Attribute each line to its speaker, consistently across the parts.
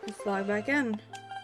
Speaker 1: Let's log back in.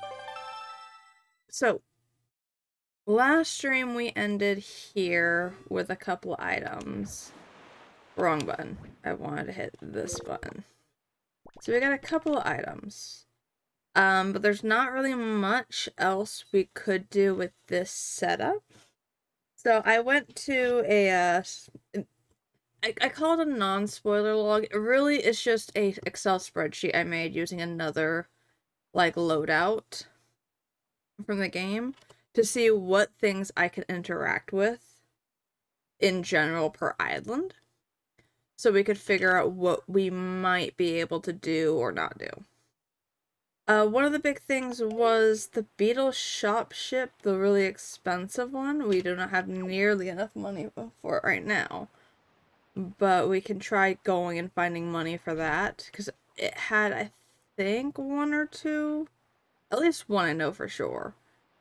Speaker 1: So, last stream we ended here with a couple items. Wrong button. I wanted to hit this button. So we got a couple of items. But there's not really much else we could do with this setup. So I went to a, I call it a non-spoiler log. It really is just a Excel spreadsheet I made using another, like, loadout from the game to see what things I can interact with in general per island. So we could figure out what we might be able to do or not do. One of the big things was the Beetle shop ship, the really expensive one. We do not have nearly enough money for it right now. But we can try going and finding money for that. Because it had, I think, one or two. At least one I know for sure.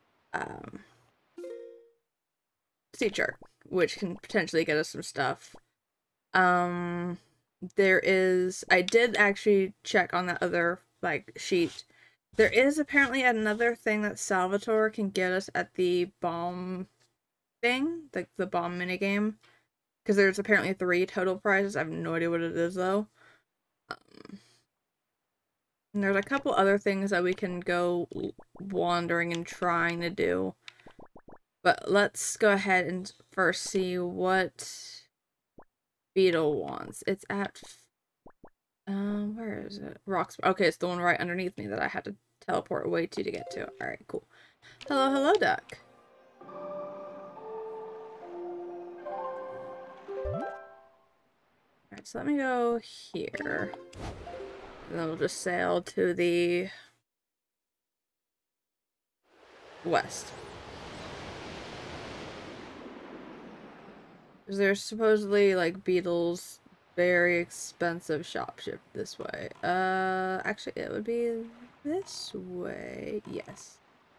Speaker 1: Sea chart, which can potentially get us some stuff. There is, I did actually check on that other, like, sheet. There is apparently another thing that Salvatore can get us at the bomb thing, like the bomb minigame. Because there's apparently 3 total prizes. I have no idea what it is, though. And there's a couple other things that we can go wandering and trying to do. But let's go ahead and first see what Beetle wants. It's at... where is it? Rocks. Okay, it's the one right underneath me that I had to teleport away to get to. Alright, cool. Hello, hello, duck. Alright, so let me go here. And then we'll just sail to the west. There's supposedly, like, Beetle's very expensive shop ship this way. Actually, it would be this way. Yes.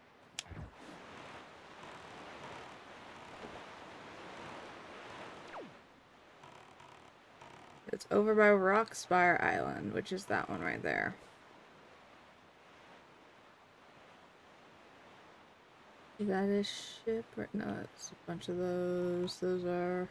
Speaker 1: It's over by Rockspire Island, which is that one right there. Is that a ship? Or no, it's a bunch of those. Those are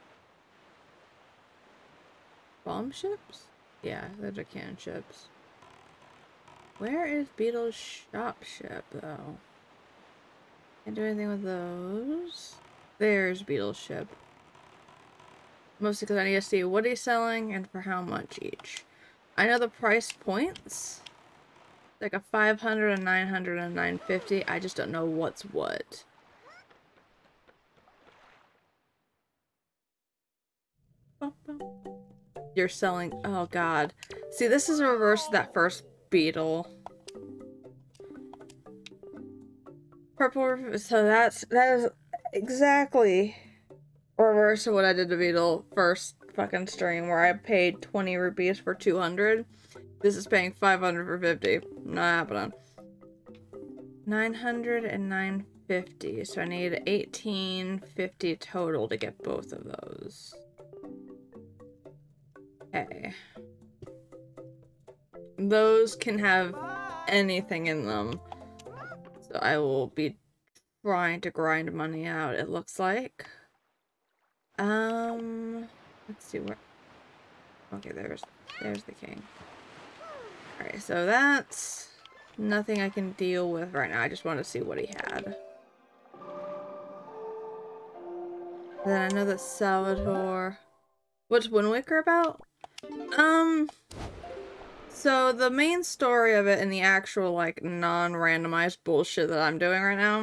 Speaker 1: bomb ships? Yeah, those are cannon ships. Where is Beetle's shop ship, though? Can't do anything with those. There's Beetle's ship. Mostly because I need to see what he's selling and for how much each. I know the price points. Like a 500, a 900, and a 950. I just don't know what's what. You're selling... Oh, God. See, this is a reverse of that first Beetle. Purple... So that is exactly reverse of what I did to Beetle first fucking stream, where I paid 20 rupees for 200. This is paying 500 for 50. Not happening. 900 and 950. So I need 1850 total to get both of those. Okay. Those can have anything in them. So I will be trying to grind money out, it looks like. Let's see where... Okay, there's the king. Alright, so that's nothing I can deal with right now. I just want to see what he had. Then I know that Salvatore... What's Windwaker about? So the main story of it and the actual, like, non-randomized bullshit that I'm doing right now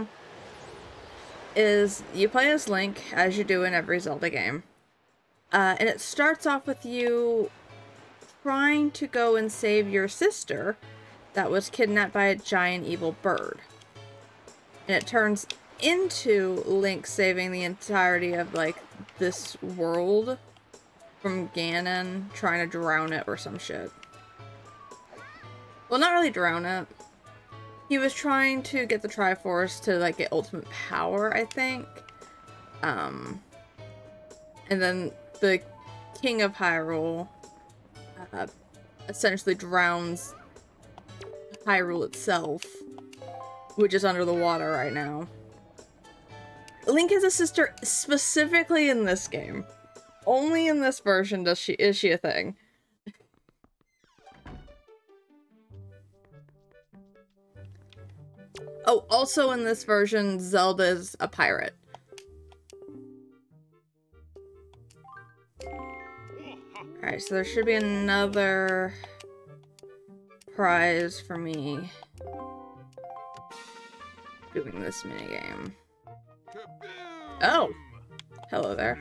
Speaker 1: is you play as Link, as you do in every Zelda game. And it starts off with you trying to go and save your sister that was kidnapped by a giant evil bird. And it turns into Link saving the entirety of, like, this world from Ganon trying to drown it or some shit. Well, not really drown it. He was trying to get the Triforce to, like, get ultimate power, I think. And then the King of Hyrule essentially drowns Hyrule itself, which is under the water right now. Link has a sister specifically in this game. Only in this version is she a thing. Oh, also in this version, Zelda's a pirate. Alright, so there should be another prize for me doing this minigame. Oh! Hello there.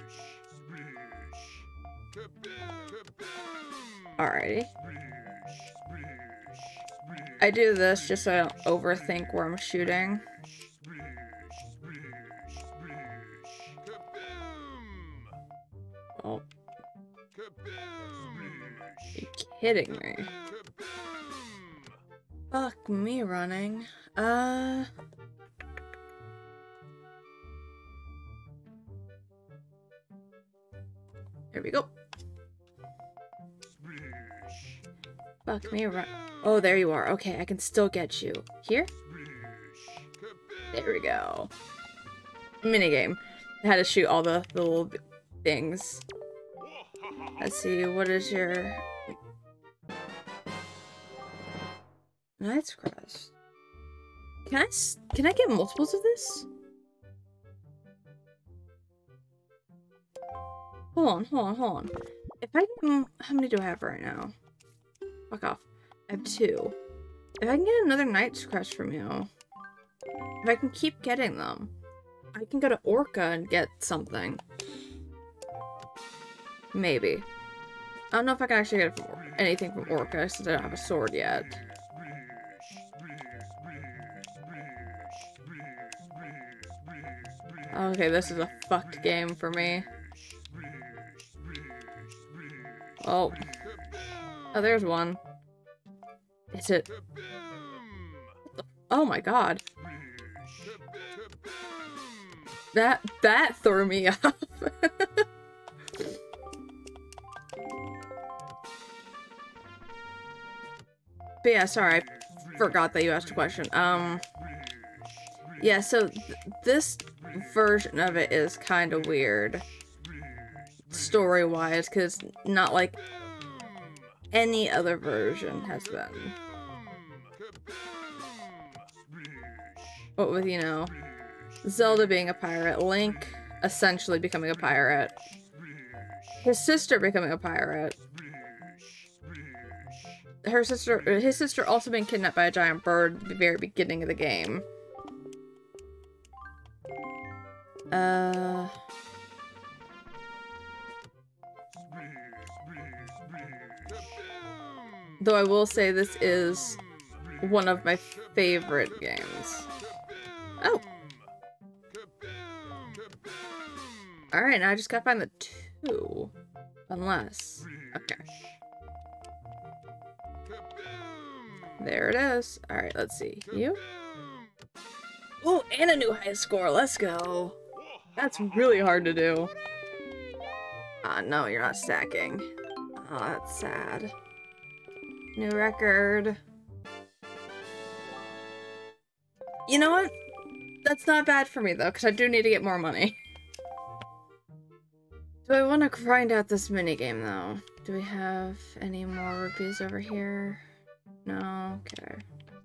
Speaker 1: Alrighty. I do this just so I don't overthink where I'm shooting. Oh. Are you kidding me? Fuck me running. There we go. Fuck me run. Oh, there you are. Okay, I can still get you. Here? There we go. Minigame. I had to shoot all the little things. Let's see, what is your... Knight's Crest. Can I get multiples of this? Hold on. If I can... How many do I have right now? Fuck off. I have 2. If I can get another Knight's Crest from you, if I can keep getting them, I can go to Orca and get something. Maybe. I don't know if I can actually get anything from Orca since I don't have a sword yet. Okay, this is a fucked game for me. Oh. Oh, there's one. Is it? Oh my god. That threw me off. But yeah, sorry, I forgot that you asked a question. Yeah, so this version of it is kind of weird, story-wise, because not like any other version has been. What with, you know, Zelda being a pirate, Link essentially becoming a pirate, his sister becoming a pirate, his sister also being kidnapped by a giant bird at the very beginning of the game. Though I will say this is one of my favorite games. Oh! Alright, now I just gotta find the 2. Unless... Okay. There it is. Alright, let's see. You? Oh, and a new high score. Let's go. That's really hard to do. Ah, no, you're not stacking. Oh, that's sad. New record. You know what? That's not bad for me, though, because I do need to get more money. Do I want to grind out this minigame, though? Do we have any more rupees over here? No? Okay.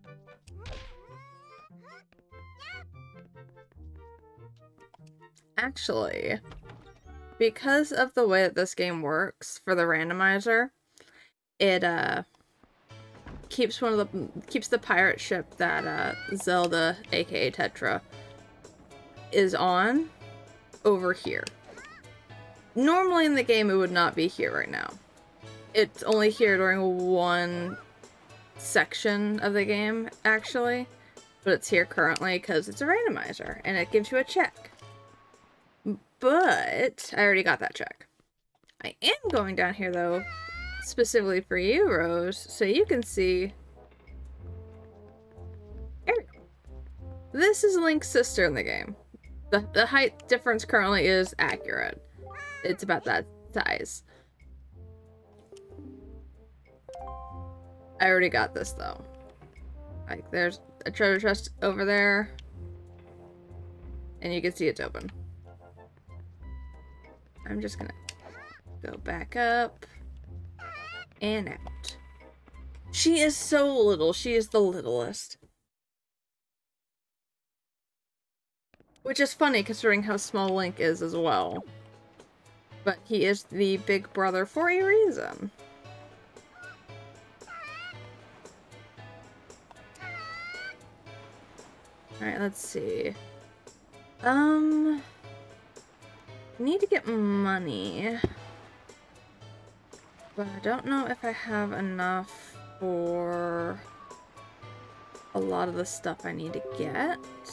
Speaker 1: Actually, because of the way that this game works for the randomizer, it, keeps the pirate ship that, Zelda, aka Tetra, is on over here. Normally in the game it would not be here right now. It's only here during one section of the game, actually. But it's here currently because it's a randomizer, and it gives you a check. But I already got that check. I am going down here, though, specifically for you, Rose, so you can see... There we go. This is Link's sister in the game. The height difference currently is accurate. It's about that size. I already got this, though. Like, there's a treasure chest over there. And you can see it's open. I'm just gonna go back up and out. She is so little. She is the littlest. Which is funny considering how small Link is as well. But he is the big brother for a reason. Alright, let's see. Need to get money. But I don't know if I have enough for a lot of the stuff I need to get.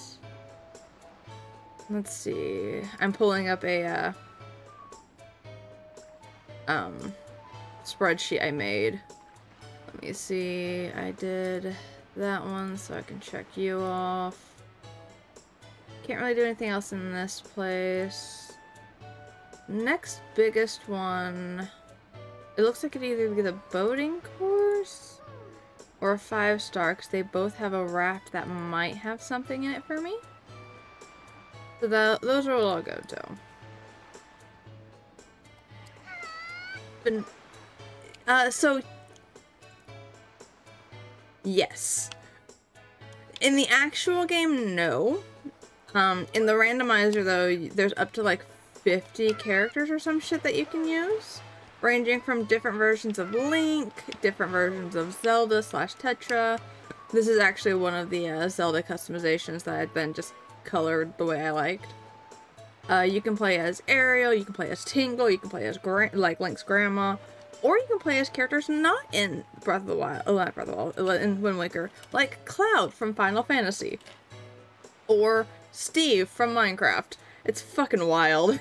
Speaker 1: Let's see. I'm pulling up a spreadsheet I made. Let me see. I did that one so I can check you off. Can't really do anything else in this place. Next biggest one. It looks like it'd either be the boating course or a 5-star because they both have a raft that might have something in it for me. So those are what I'll go to. But, so yes. In the actual game, no. In the randomizer though, there's up to like 50 characters or some shit that you can use. Ranging from different versions of Link, different versions of Zelda / Tetra. This is actually one of the Zelda customizations that I'd then just colored the way I liked. You can play as Ariel, you can play as Tingle, you can play as like Link's grandma, or you can play as characters not in Breath of the Wild, not Breath of the Wild, in Wind Waker, like Cloud from Final Fantasy, or Steve from Minecraft. It's fucking wild.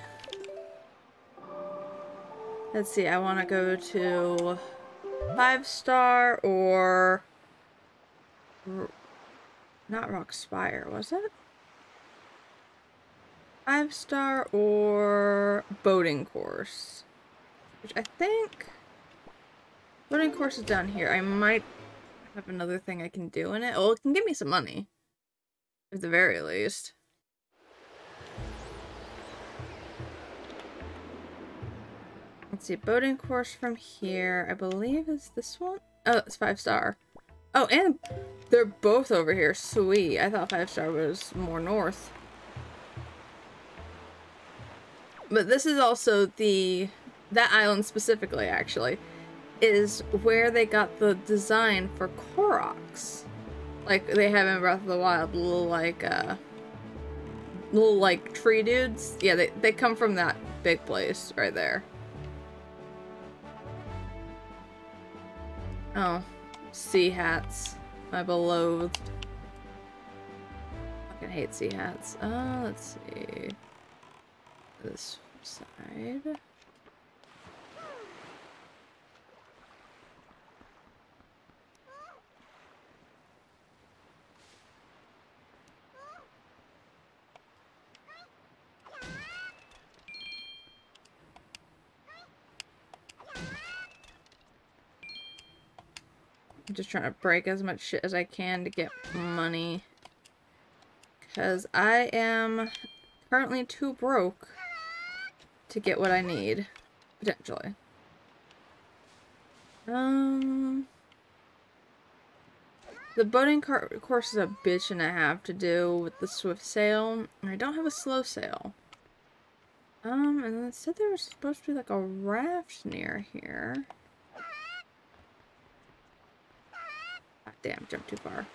Speaker 1: Let's see, I want to go to 5-star or not Rock Spire, was it? 5-star or boating course, which I think boating course is down here. I might have another thing I can do in it. Oh, it can give me some money at the very least. Let's see, boating course from here, I believe is this one. Oh, it's 5-star. Oh, and they're both over here. Sweet. I thought 5-star was more north. But this is also that island specifically, actually, is where they got the design for Koroks. Like they have in Breath of the Wild, little like tree dudes. Yeah, they come from that big place right there. Oh, sea hats. My beloved. I fucking hate sea hats. Let's see. This side. I'm just trying to break as much shit as I can to get money. Because I am currently too broke to get what I need. Potentially. The boating course is a bitch and a half to do with the swift sail. And I don't have a slow sail. And it said there was supposed to be like a raft near here. Ah, damn, jumped too far.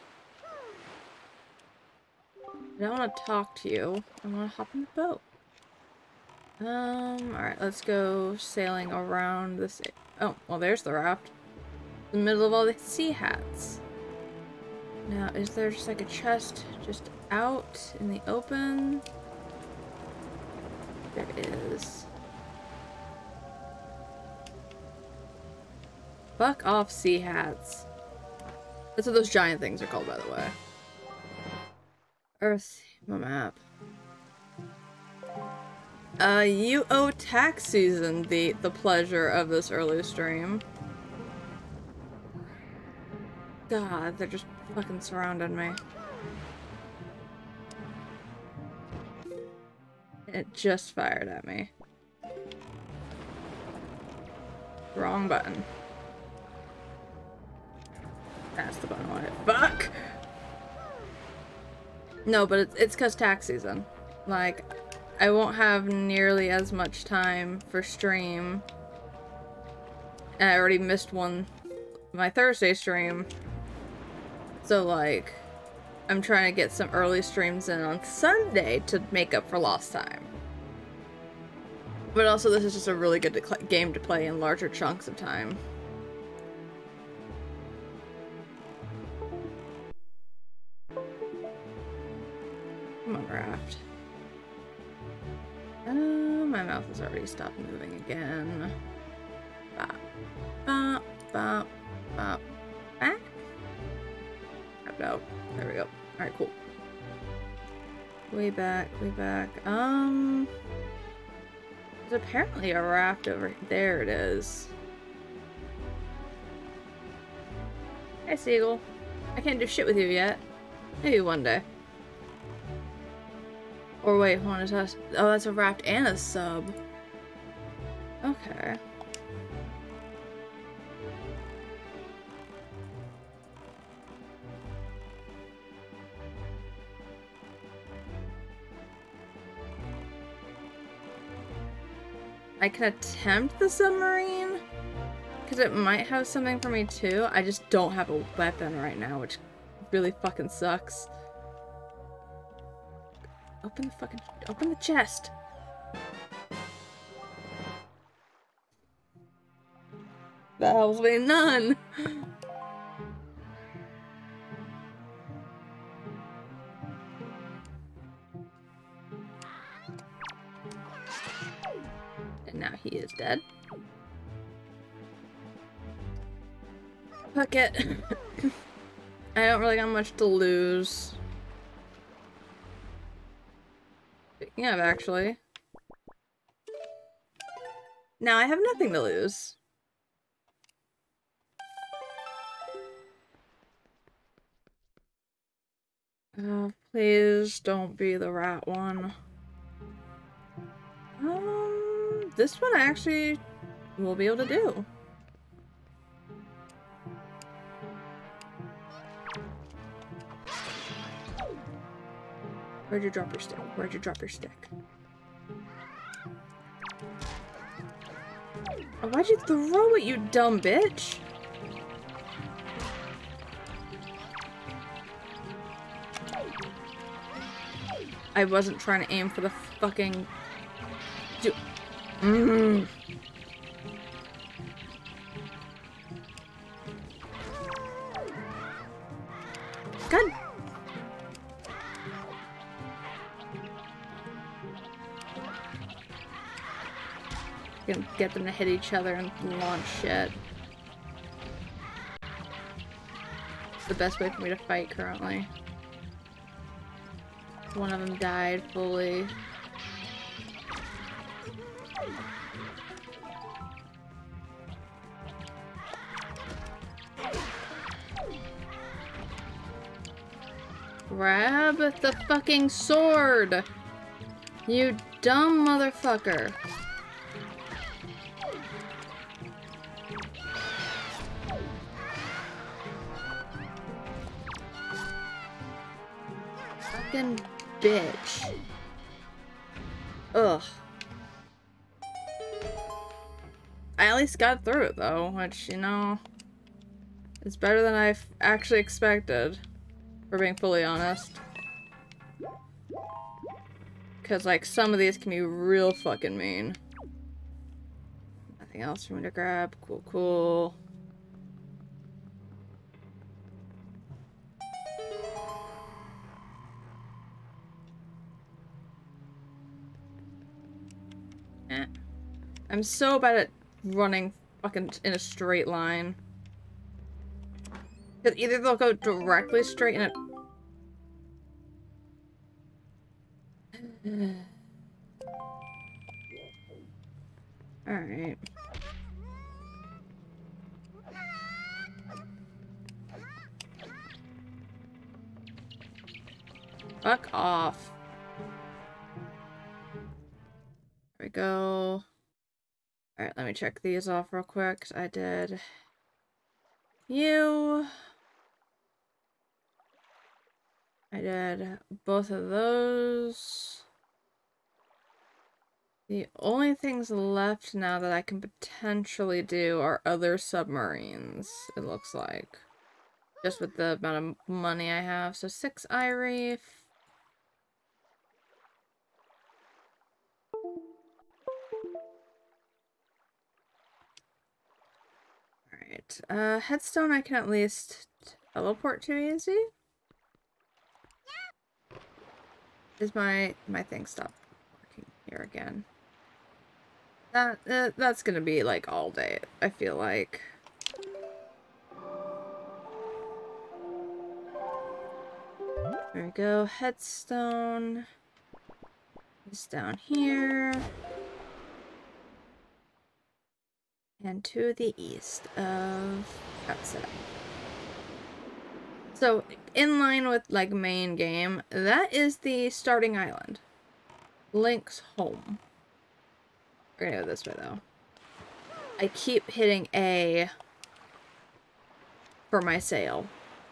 Speaker 1: I don't want to talk to you. I want to hop in the boat. Alright, let's go sailing around this. Oh, well, there's the raft. In the middle of all the sea hats. Now, is there just like a chest just out in the open? There is. Fuck off, sea hats. That's what those giant things are called, by the way. Earth, my map. You owe tax season the pleasure of this early stream. God, they're just fucking surrounding me. It just fired at me. Wrong button. That's the button I wanted. Fuck! No, but it's because tax season. Like, I won't have nearly as much time for stream. And I already missed my Thursday stream. So, like, I'm trying to get some early streams in on Sunday to make up for lost time. But also, this is just a really good game to play in larger chunks of time. Come on, Raft. My mouth has already stopped moving again. Bop, bop, bop, bop, back. No, there we go. Alright, cool. Way back, way back. There's apparently a raft over there. It is. Hey, Seagull. I can't do shit with you yet. Maybe one day. Or wait, hold on, oh, that's a raft and a sub. Okay. I can attempt the submarine, because it might have something for me too. I just don't have a weapon right now, which really fucking sucks. Open the chest. That helps me none. And now he is dead. Fuck it. I don't really got much to lose. Speaking of, actually. Now I have nothing to lose. Please don't be the rat one. This one I actually will be able to do. Where'd you drop your stick? Where'd you drop your stick? Oh, why'd you throw it, you dumb bitch? I wasn't trying to aim for the fucking... God. Gonna get them to hit each other and launch shit. It's the best way for me to fight currently. One of them died fully. Grab the fucking sword! You dumb motherfucker. Fucking bitch. Ugh. I at least got through it though, which, you know, is better than I actually expected, for being fully honest. Because, like, some of these can be real fucking mean. Nothing else for me to grab. Cool, cool. I'm so bad at running fucking in a straight line. Because either they'll go directly straight in it. Alright. Fuck off. There we go. Alright, let me check these off real quick. I did you. I did both of those. The only things left now that I can potentially do are other submarines, it looks like. Just with the amount of money I have. So 6 iReef. Alright, Headstone I can at least teleport to easy. Is my thing stopped working here again? That's gonna be like all day, I feel like. There we go, Headstone is down here. And to the east of Katsa. So, in line with, like, main game, that is the starting island. Link's home. We're gonna go this way, though. I keep hitting A for my sail.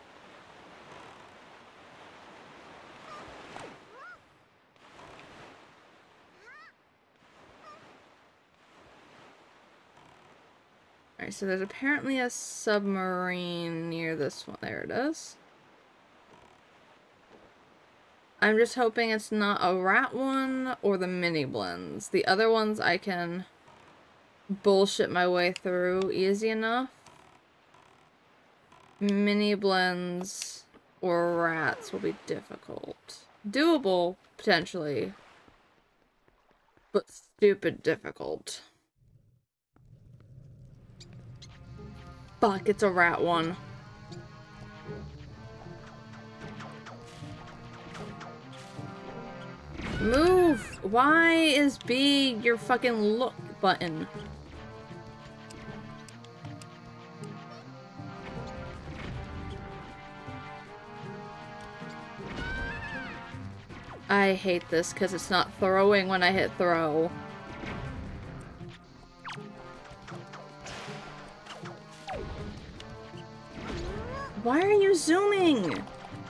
Speaker 1: Alright, so there's apparently a submarine near this one. There it is. I'm just hoping it's not a rat one or the mini blends. The other ones I can bullshit my way through easy enough. Mini blends or rats will be difficult. Doable, potentially. But stupid difficult. Fuck, it's a rat one. Move! Why is B your fucking look button? I hate this because it's not throwing when I hit throw. Why are you zooming?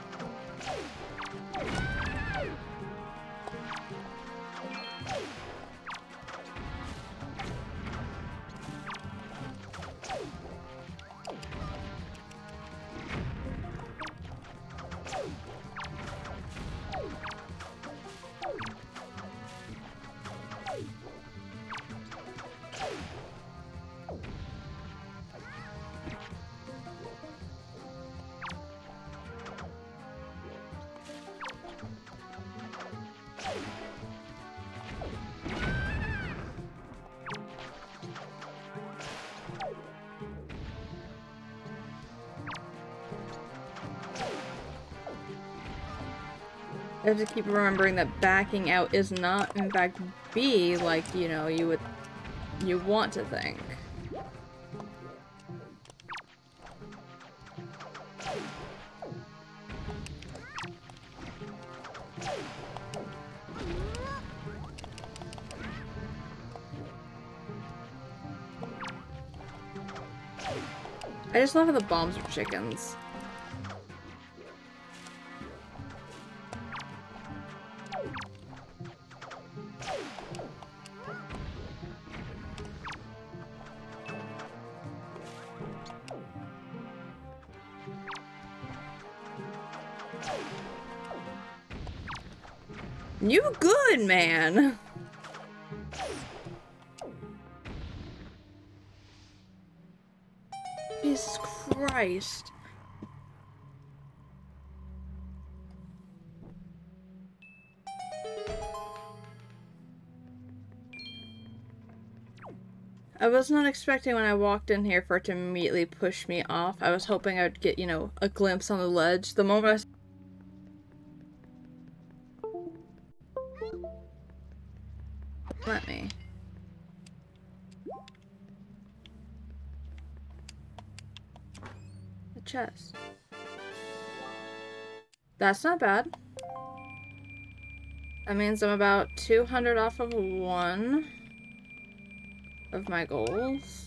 Speaker 1: I have to keep remembering that backing out is not, in fact, B, like, you know, you want to think. I just love how the bombs are chickens. You good, man! Jesus Christ. I was not expecting when I walked in here for it to immediately push me off. I was hoping I'd get, you know, a glimpse on the ledge. The moment Let me. The chest. That's not bad. That means I'm about 200 off of one of my goals.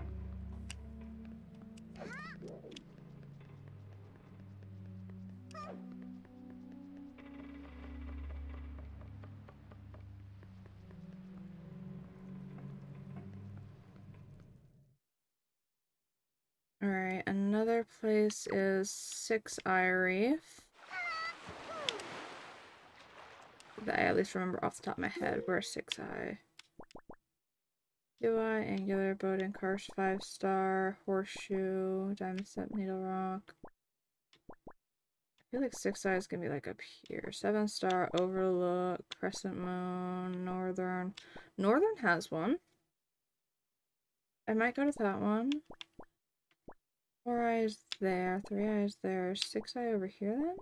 Speaker 1: Alright, another place is Six Eye Reef. That I at least remember off the top of my head. Where's Six Eye? UI, Angular, Bowden, Karst, 5-star, Horseshoe, Diamond Step, Needle Rock. I feel like Six Eye is gonna be like up here. 7-star, Overlook, Crescent Moon, Northern. Northern has one. I might go to that one. 4 eyes there, 3 eyes there, 6 eye over here then?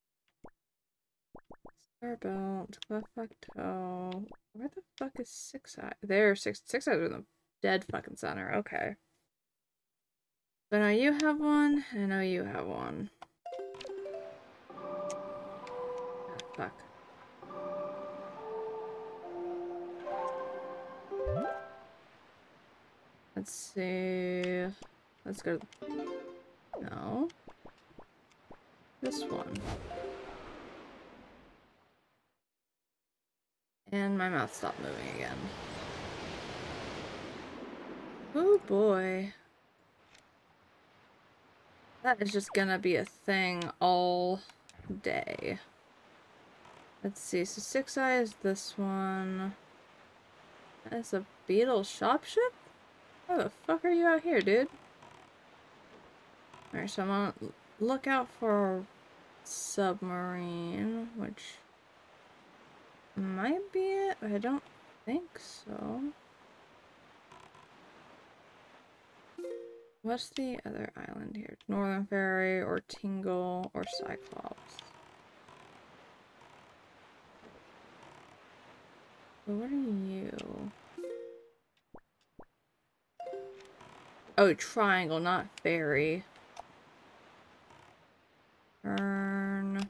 Speaker 1: Star Belt, Cleft Plateau. Where the fuck is 6 eye? There, six eyes are in the dead fucking center. Okay. So I know you have one, I know you have one. Oh, fuck. Let's see. Let's go to no. This one. And my mouth stopped moving again. Oh boy. That is just gonna be a thing all day. Let's see, so 6 eye is this one. That's a beetle shop ship? How the fuck are you out here, dude? Alright, so I'm on lookout for a submarine, which might be it, but I don't think so. What's the other island here? Northern Ferry, or Tingle, or Cyclops? So what are you? Oh, Triangle, not Ferry. Burn.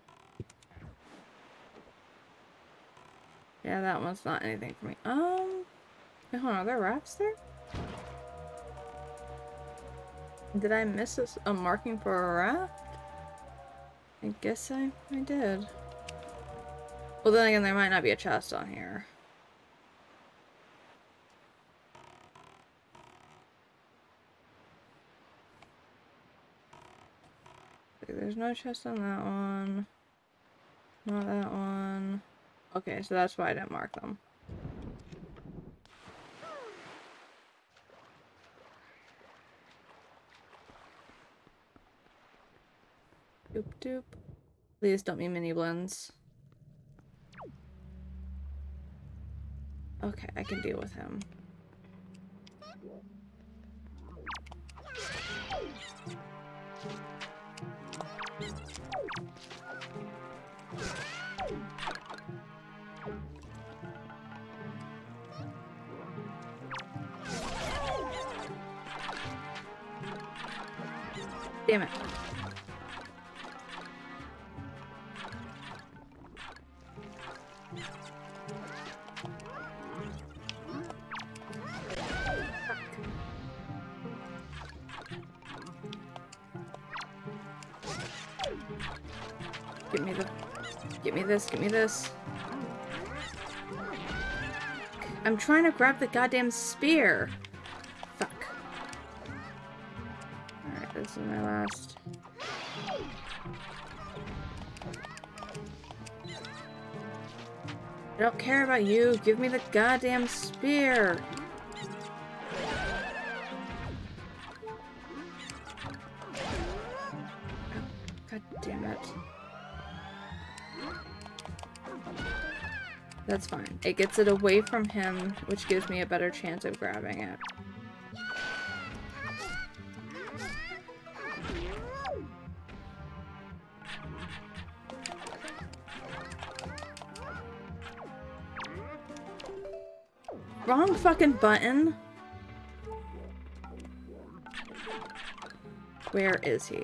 Speaker 1: Yeah, that one's not anything for me. Wait, hold on, are there rafts there? Did I miss a marking for a raft? I guess I did. Well, then again, there might not be a chest on here. There's no chest on that one. Not that one. Okay, so that's why I didn't mark them. Doop doop. Please don't be mini blends. Okay, I can deal with him. Damn it. Give me this. I'm trying to grab the goddamn spear. Fuck. Alright, this is my last. I don't care about you. Give me the goddamn spear. Oh, God damn it. That's fine. It gets it away from him, which gives me a better chance of grabbing it. Wrong fucking button. Where is he?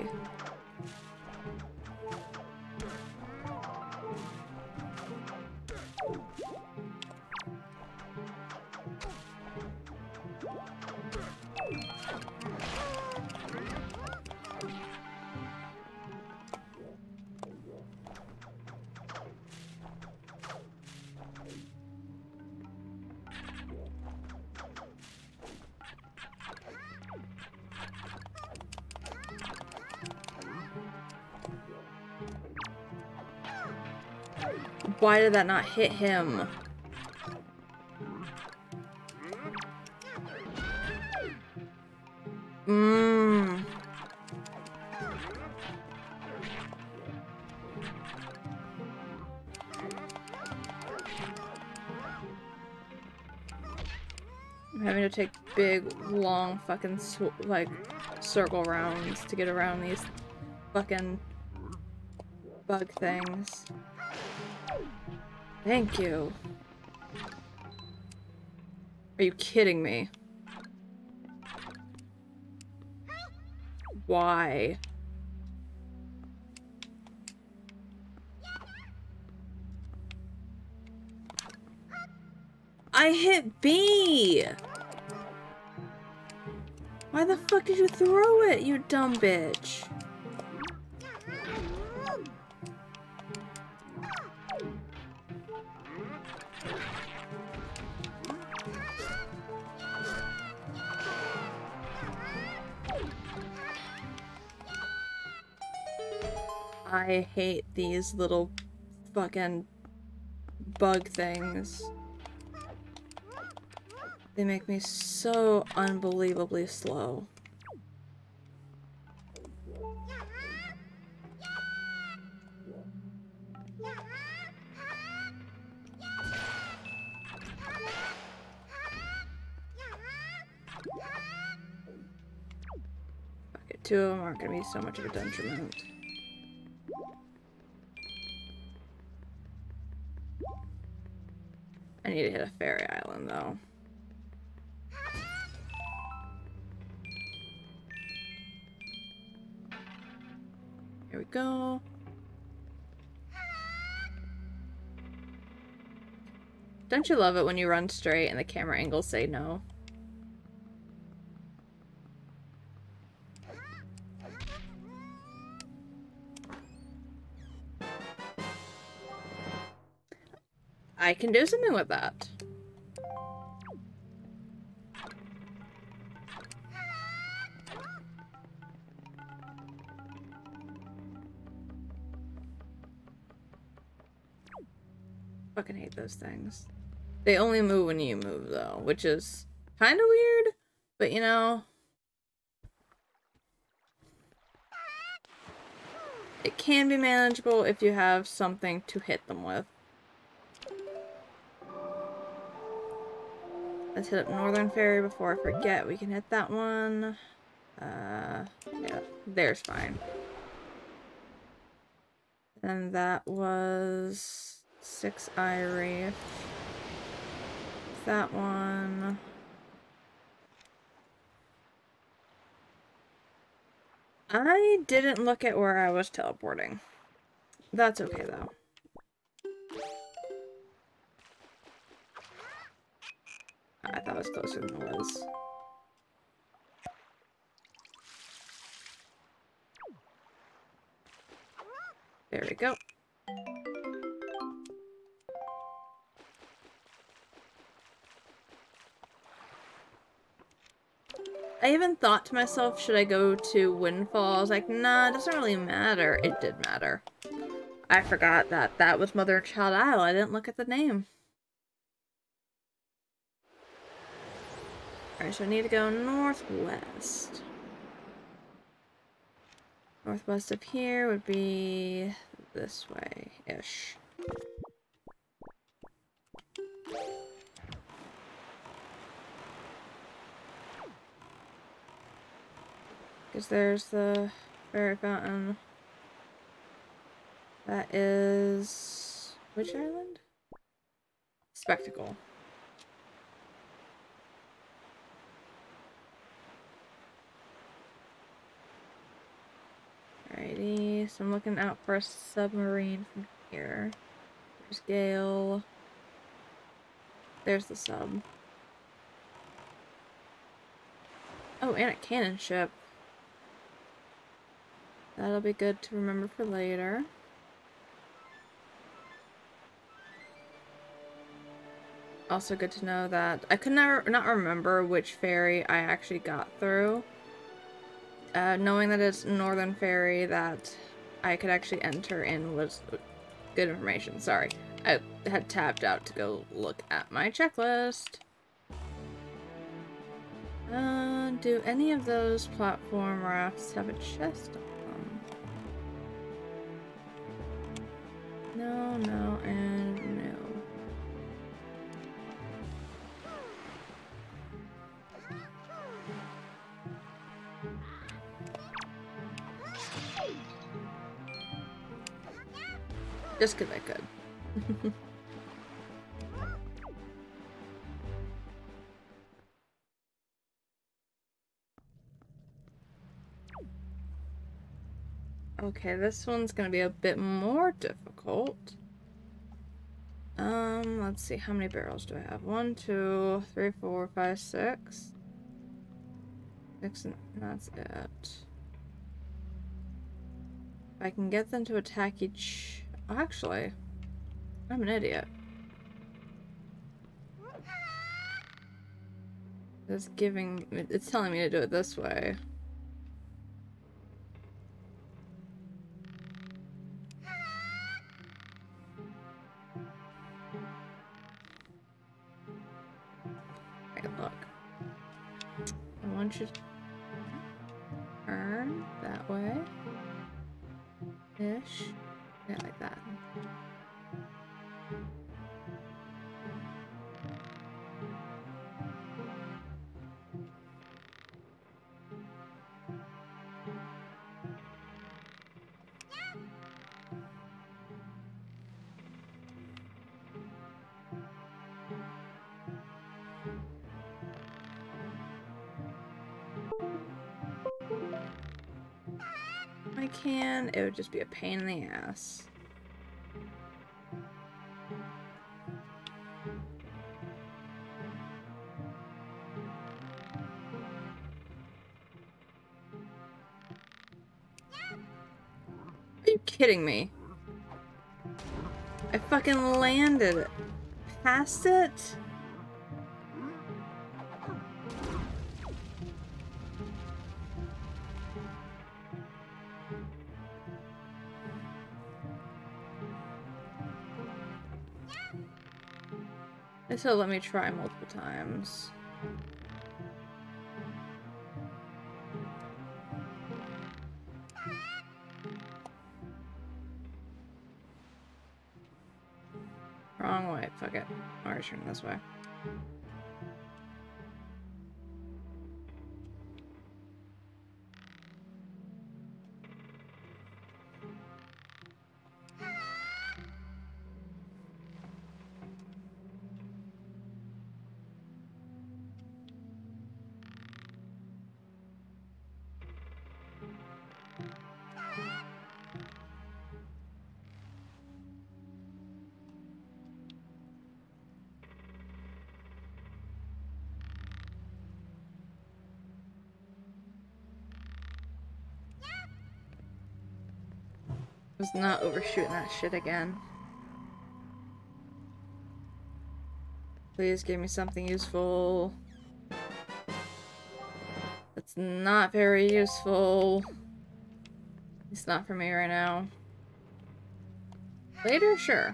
Speaker 1: Why did that not hit him? Mmm. I'm having to take big, long fucking, like, circle rounds to get around these fucking bug things. Thank you. Are you kidding me? Why? I hit B! Why the fuck did you throw it, you dumb bitch? I hate these little fucking bug things. They make me so unbelievably slow. Okay, two of them aren't gonna be so much of a detriment. I need to hit a fairy island though. Here we go. Don't you love it when you run straight and the camera angles say no? I can do something with that. Fucking hate those things. They only move when you move though, which is kind of weird, but you know. It can be manageable if you have something to hit them with. Let's hit up Northern Fairy before I forget. We can hit that one. Yeah, there's fine. And that was 6-eye Reef. That one. I didn't look at where I was teleporting. That's okay though. I thought it was closer than it was. There we go. I even thought to myself, should I go to Windfall? I was like, nah, it doesn't really matter. It did matter. I forgot that that was Mother and Child Isle. I didn't look at the name. Alright, so I need to go northwest. Northwest of here would be this way-ish. Because there's the fairy fountain. That is... which island? Spectacle. Alrighty, so I'm looking out for a submarine from here. There's Gale. There's the sub. Oh, and a cannon ship. That'll be good to remember for later. Also good to know that I could not remember which ferry I actually got through. Knowing that it's Northern Ferry that I could actually enter in was good information. Sorry. I had tapped out to go look at my checklist. Do any of those platform rafts have a chest on them? No, no, and no. Just because I could. Okay, this one's gonna be a bit more difficult. Let's see, how many barrels do I have? 1, 2, 3, 4, 5, 6. 6, and that's it. If I can get them to attack each... Actually, I'm an idiot. It's telling me to do it this way. Okay, look. I want you to turn that way. Ish. Yeah, like that. I can. It would just be a pain in the ass. Are you kidding me? I fucking landed past it? This will let me try multiple times. Wrong way. Fuck it. I'll return this way. I was not overshooting that shit again. Please give me something useful. That's not very useful. It's not for me right now. Later? Sure.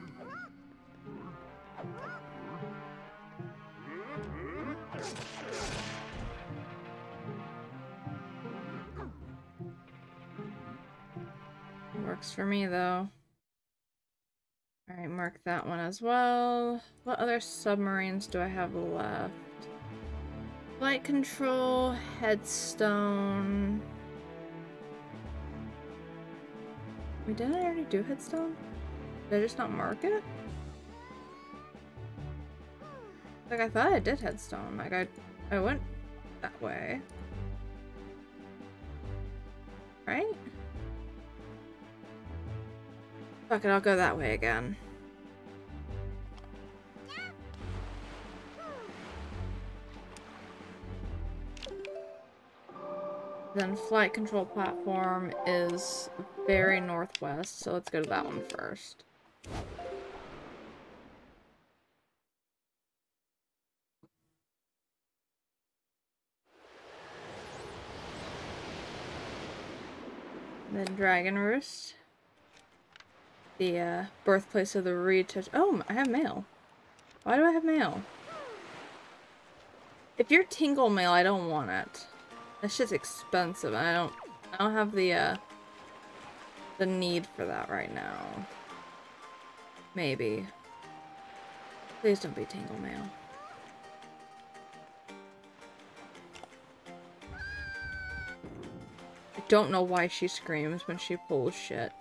Speaker 1: Works for me, though. Alright, mark that one as well. What other submarines do I have left? Flight control, headstone. Wait, didn't I already do headstone? Did I just not mark it? Like, I thought I did headstone. Like, I went that way. Right? Fuck it, I'll go that way again. Then flight control platform is very northwest, so let's go to that one first. Then Dragon Roost. the birthplace of the retouch. Oh, I have mail. Why do I have mail? If you're Tingle mail, I don't want it. That shit's expensive. I don't have the need for that right now. Maybe. Please don't be Tingle mail. I don't know why she screams when she pulls shit.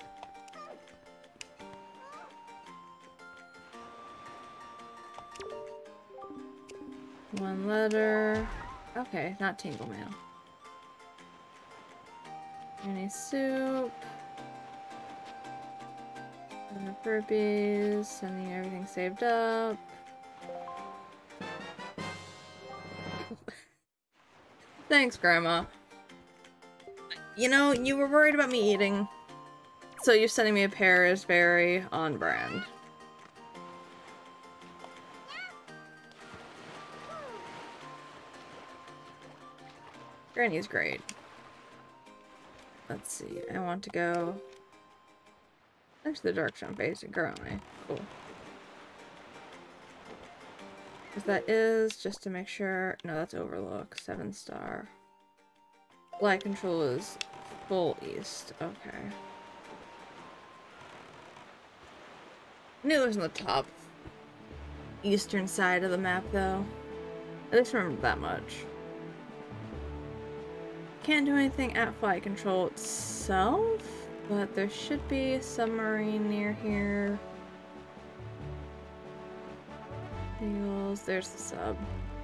Speaker 1: One letter. Okay, not Tingle mail. Any soup. And the burpees. Sending everything saved up. Thanks, Grandma. You know, you were worried about me eating, so you're sending me a pear is very on brand. Granny's great. Let's see, I want to go next to the direction I'm facing currently. Cool. Because that is, just to make sure, no, that's Overlook, 7-star. Light control is full east, okay. I knew it was on the top eastern side of the map though. At least remember that much. Can't do anything at flight control itself, but there should be a submarine near here. Eagles, there's the sub.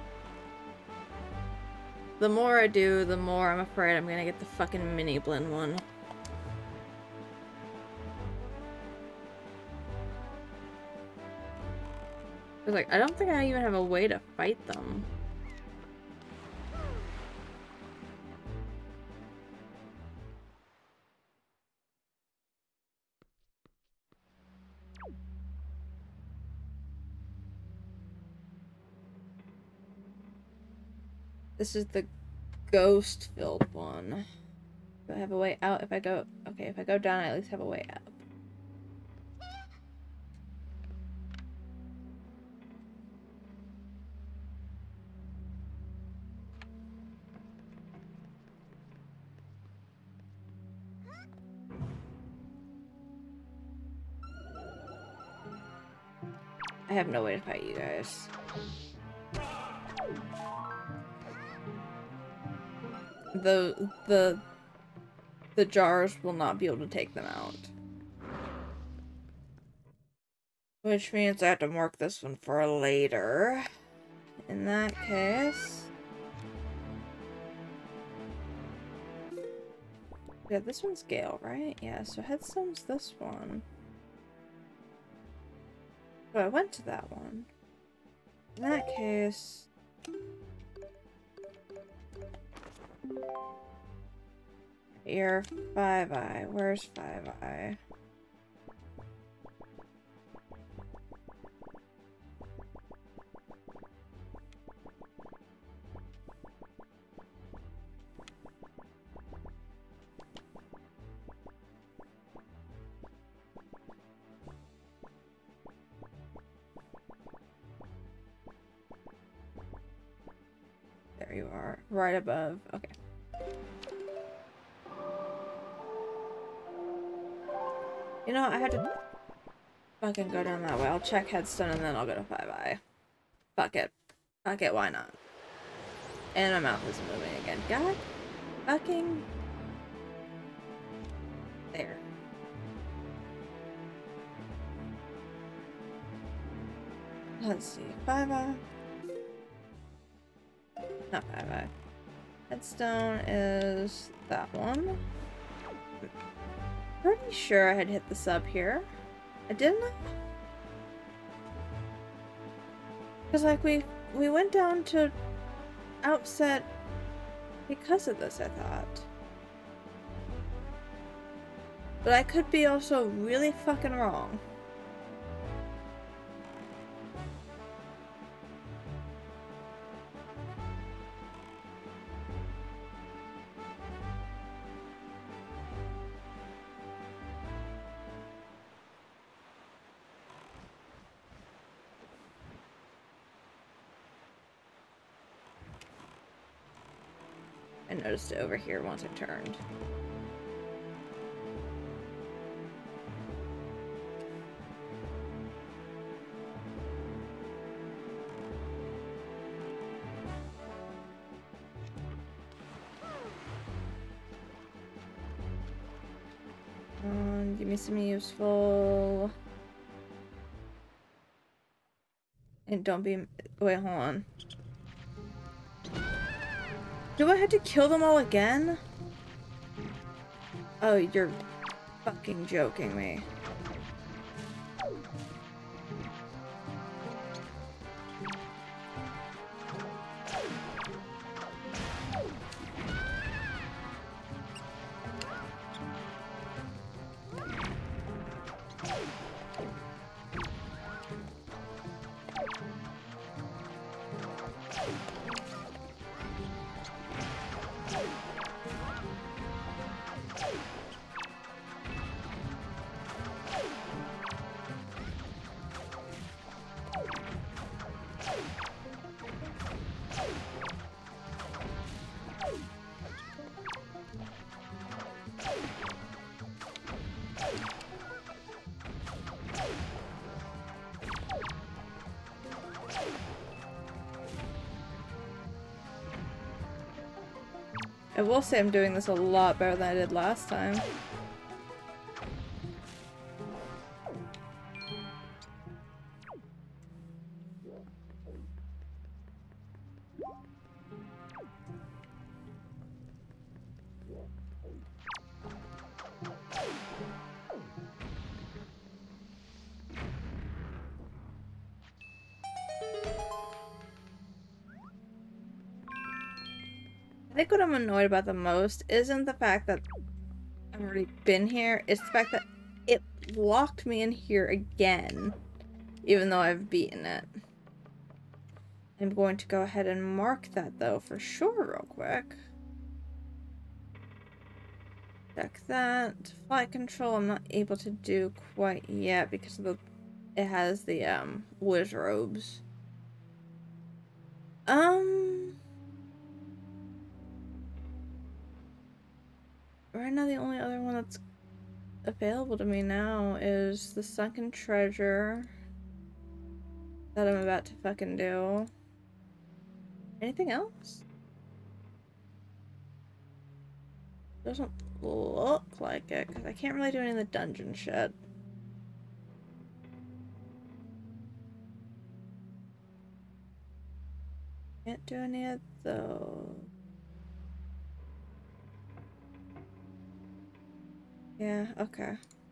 Speaker 1: The more I do, the more I'm afraid I'm gonna get the fucking mini blend one. I was like, I don't think I even have a way to fight them. This is the ghost-filled one. Do I have a way out if I go... Okay, if I go down, I at least have a way up. I have no way to fight you guys. The jars will not be able to take them out. Which means I have to mark this one for later. In that case... Yeah, this one's Gale, right? Yeah, so Headstone's this one. So I went to that one. In that case... You're 5-eye. Where's 5-eye? There you are. Right above. Okay. You know, I had to fucking go down that way. I'll check Headstone and then I'll go to 5-eye. Fuck it. Fuck it, why not? And my mouth is moving again. God fucking... There. Let's see. 5-eye. Not 5-eye. Headstone is that one. Pretty sure I had hit the sub here. I didn't? Because like we went down to Outset because of this, I thought. But I could be also really fucking wrong. I noticed it over here once I turned. Give me some useful. And don't be. Wait, hold on. Do I have to kill them all again? Oh, you're fucking joking me. I will say I'm doing this a lot better than I did last time. I think what I'm annoyed about the most isn't the fact that I've already been here, it's the fact that it locked me in here again, even though I've beaten it. I'm going to go ahead and mark that though for sure real quick. Check that. Flight control I'm not able to do quite yet because of the it has the whiz robes. Right now the only other one that's available to me now is the sunken treasure that I'm about to fucking do. Anything else? Doesn't look like it, because I can't really do any of the dungeon shit. Can't do any of those. Yeah, okay.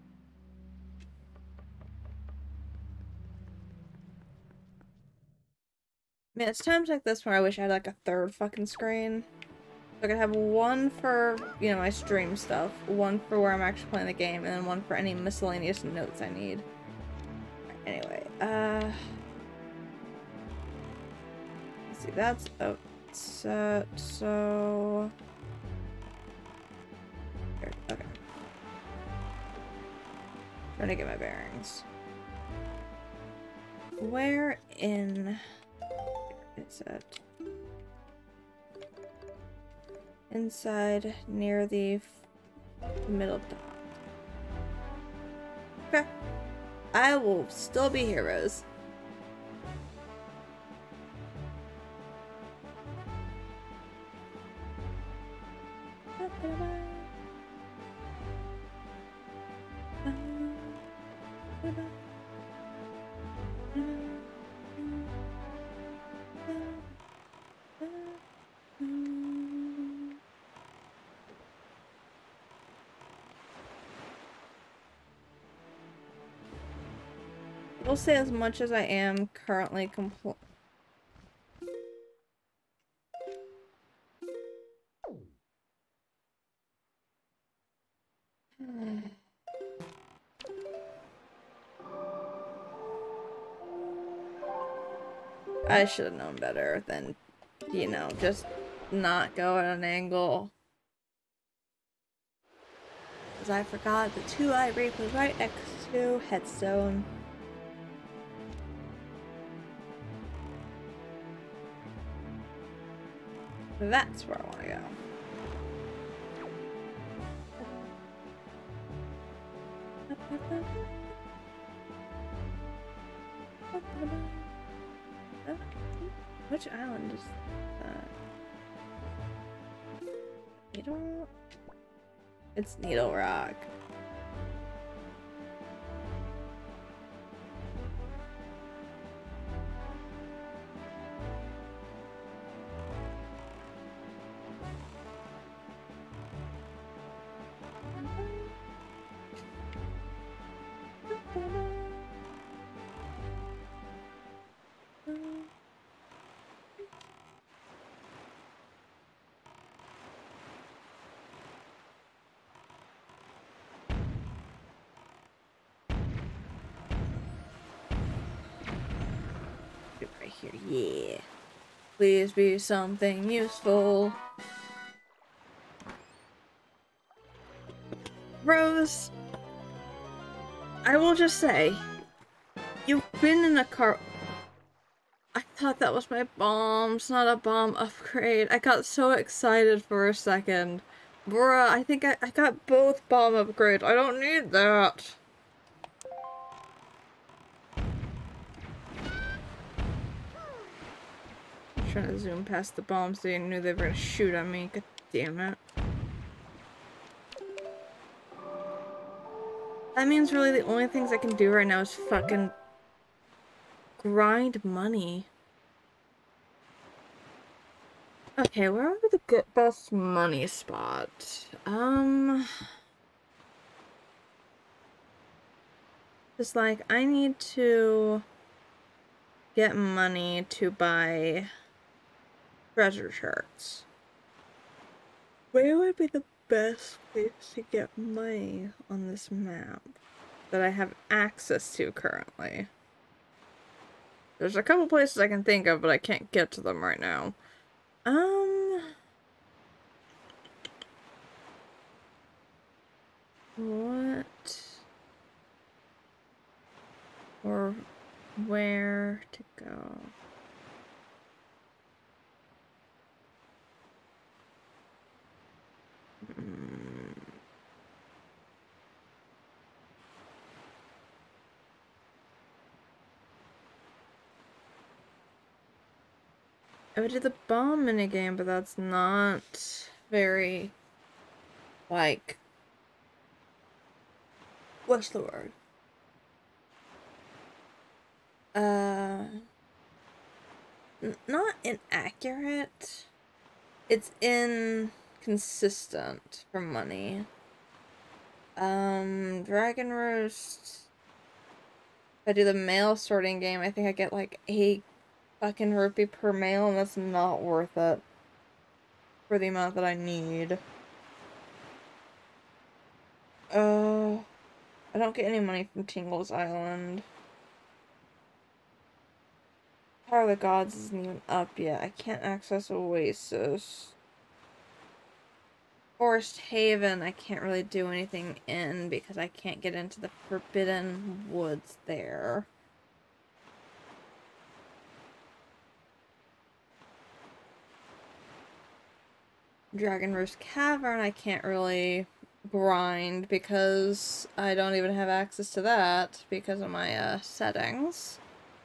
Speaker 1: Man, it's times like this where I wish I had like a third fucking screen. So I could have one for, you know, my stream stuff, one for where I'm actually playing the game, and then one for any miscellaneous notes I need. Anyway, let's see, that's set, so... Okay. Trying to get my bearings. Where in... is it? Inside, near the middle dot. Okay. I will still be here, Rose. I will say, as much as I am currently I should have known better than, you know, just not go at an angle. Because I forgot the 2-eye reef was right next to Headstone. That's where I want to go. Which island is that? Needle? It's Needle Rock. Right here, yeah. Please be something useful. Rose, I will just say, you've been in a car. I thought that was my bombs, not a bomb upgrade. I got so excited for a second. Bruh, I think I got both bomb upgrades. I don't need that. I'm trying to zoom past the bombs. They knew they were gonna shoot at me. God damn it. That means really the only things I can do right now is fucking grind money. Okay, where would be the best money spot? Just like, I need to get money to buy treasure charts. Where would be the best place to get money on this map that I have access to currently? There's a couple places I can think of, but I can't get to them right now. What? Or where to go? I would do the bomb minigame, but that's not very, like, what's the word? Not inaccurate. It's inconsistent for money. Dragon Roast. If I do the mail sorting game, I think I get like 8 fucking rupee per mail, and that's not worth it for the amount that I need. I don't get any money from Tingle's Island. Power of the Gods isn't even up yet. I can't access Oasis. Forest Haven, I can't really do anything in because I can't get into the Forbidden Woods there. Dragon Roost Cavern, I can't really grind because I don't even have access to that because of my settings.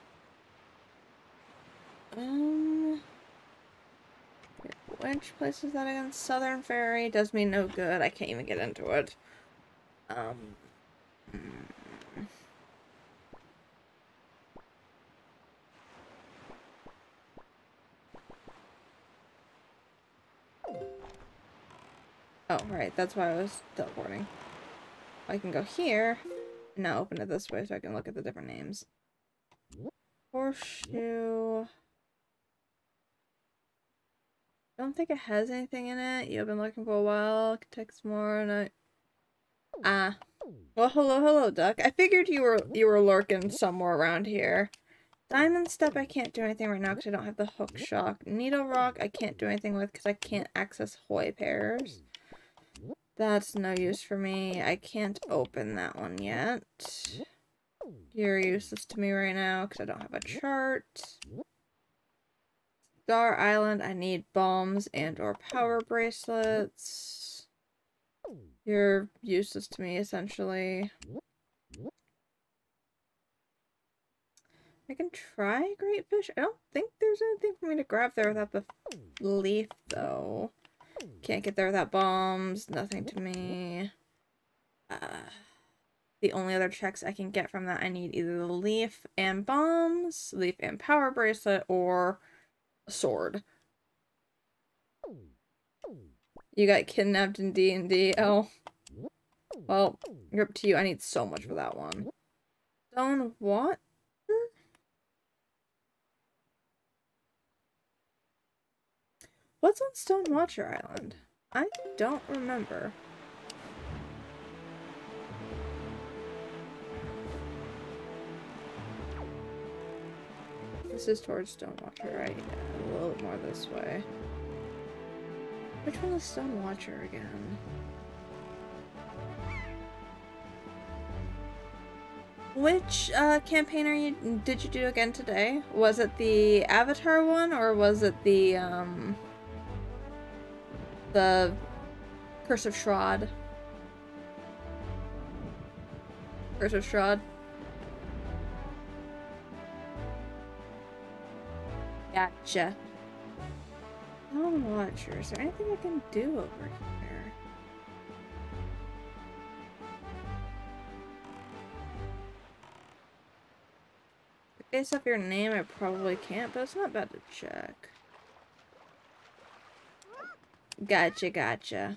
Speaker 1: Which place is that again? Southern Ferry does me no good. I can't even get into it. Oh, right. That's why I was teleporting. I can go here and now open it this way so I can look at the different names. Horseshoe. Don't think it has anything in it. You've been looking for a while. Text more and well, hello, duck. I figured you were lurking somewhere around here. Diamond Step, I can't do anything right now because I don't have the Hook Shock. Needle Rock, I can't do anything with because I can't access Hoy Pairs. That's no use for me. I can't open that one yet. You're useless to me right now because I don't have a chart. Star Island, I need bombs and or power bracelets. You're useless to me, essentially. I can try Great Fish. I don't think there's anything for me to grab there without the leaf, though. Can't get there without bombs. Nothing to me. The only other checks I can get from that, I need either the leaf and bombs, leaf and power bracelet, or a sword. You got kidnapped in D&D. Oh. Well, you're up to you. I need so much for that one. Stone what? What's on Stone Watcher Island? I don't remember. This is towards Stone Watcher, right? Yeah, a little bit more this way. Which one is Stone Watcher again? Which campaign did you do again today? Was it the Avatar one, or was it the Curse of Strahd? Curse of Strahd? Gotcha. Stone Watcher, is there anything I can do over here? Based off your name, I probably can't, but it's not bad to check. Gotcha, gotcha.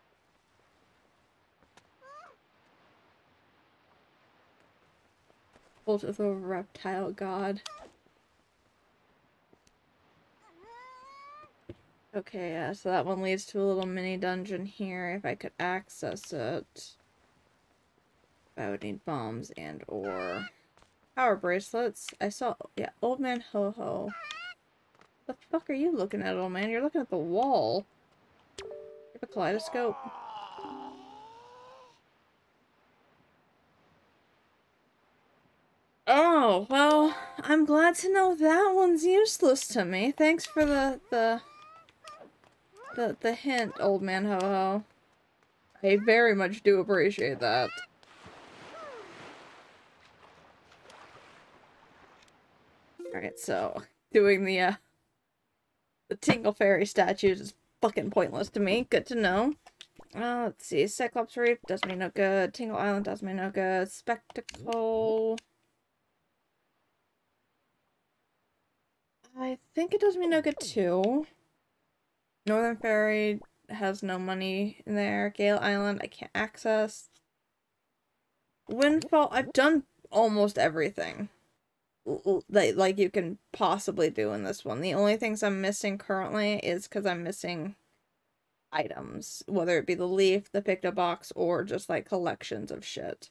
Speaker 1: Bolt of a reptile god. Okay, so that one leads to a little mini dungeon here. If I could access it, I would need bombs and or power bracelets. I saw, yeah, Old Man Ho-Ho. The fuck are you looking at, old man? You're looking at the wall. You have a kaleidoscope. Oh, well, I'm glad to know that one's useless to me. Thanks for the hint, Old Man Ho-Ho. I very much do appreciate that. Alright, so doing the Tingle Fairy statues is fucking pointless to me. Good to know. Let's see. Cyclops Reef does me no good. Tingle Island does me no good. Spectacle. I think it does me no good too. Northern Fairy has no money in there. Gale Island I can't access. Windfall, I've done almost everything like you can possibly do in this one. The only things I'm missing currently is because I'm missing items, whether it be the leaf, the Picto box, or just like collections of shit.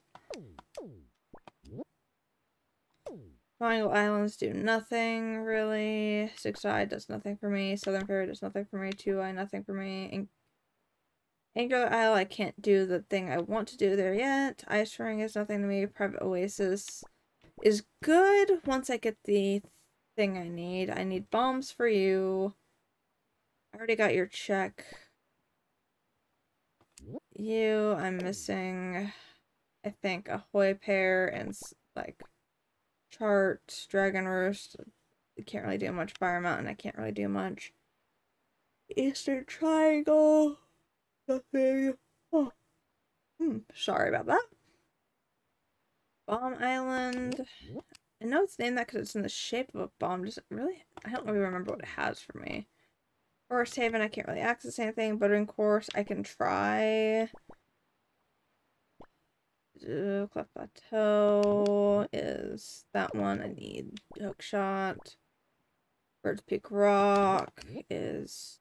Speaker 1: Triangle Islands do nothing really. Six Eye does nothing for me. Southern Fairy does nothing for me. Two Eye nothing for me. Angular Isle, I can't do the thing I want to do there yet. Ice Ring is nothing to me. Private Oasis is good once I get the thing I need. I need bombs for you. I already got your check. You, I'm missing, I think, a Hoi Pair and, like, Chart, Dragon Roost. I can't really do much. Fire Mountain, I can't really do much. Eastern Triangle. Nothing. Oh. Sorry about that. Bomb Island. I know it's named that because it's in the shape of a bomb. Just really, I don't really remember what it has for me. Forest Haven, I can't really access anything. Buttering Course, I can try. Cleft Plateau is that one. I need Hookshot. Bird's Peak Rock is...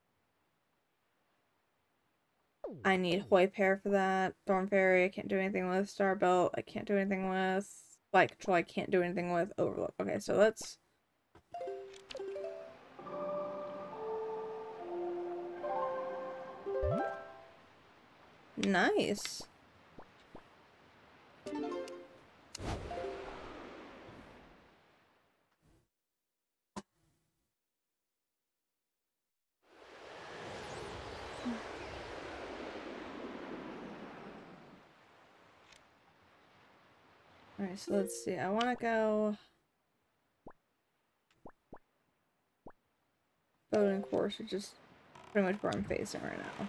Speaker 1: I need Hoi Pair for that. Thorn Fairy, I can't do anything with. Star Belt, I can't do anything with. Flight Control, I can't do anything with. Overlook. Okay, so let's... Nice. Alright, so let's see. I want to go boating course, which is pretty much where I'm facing right now.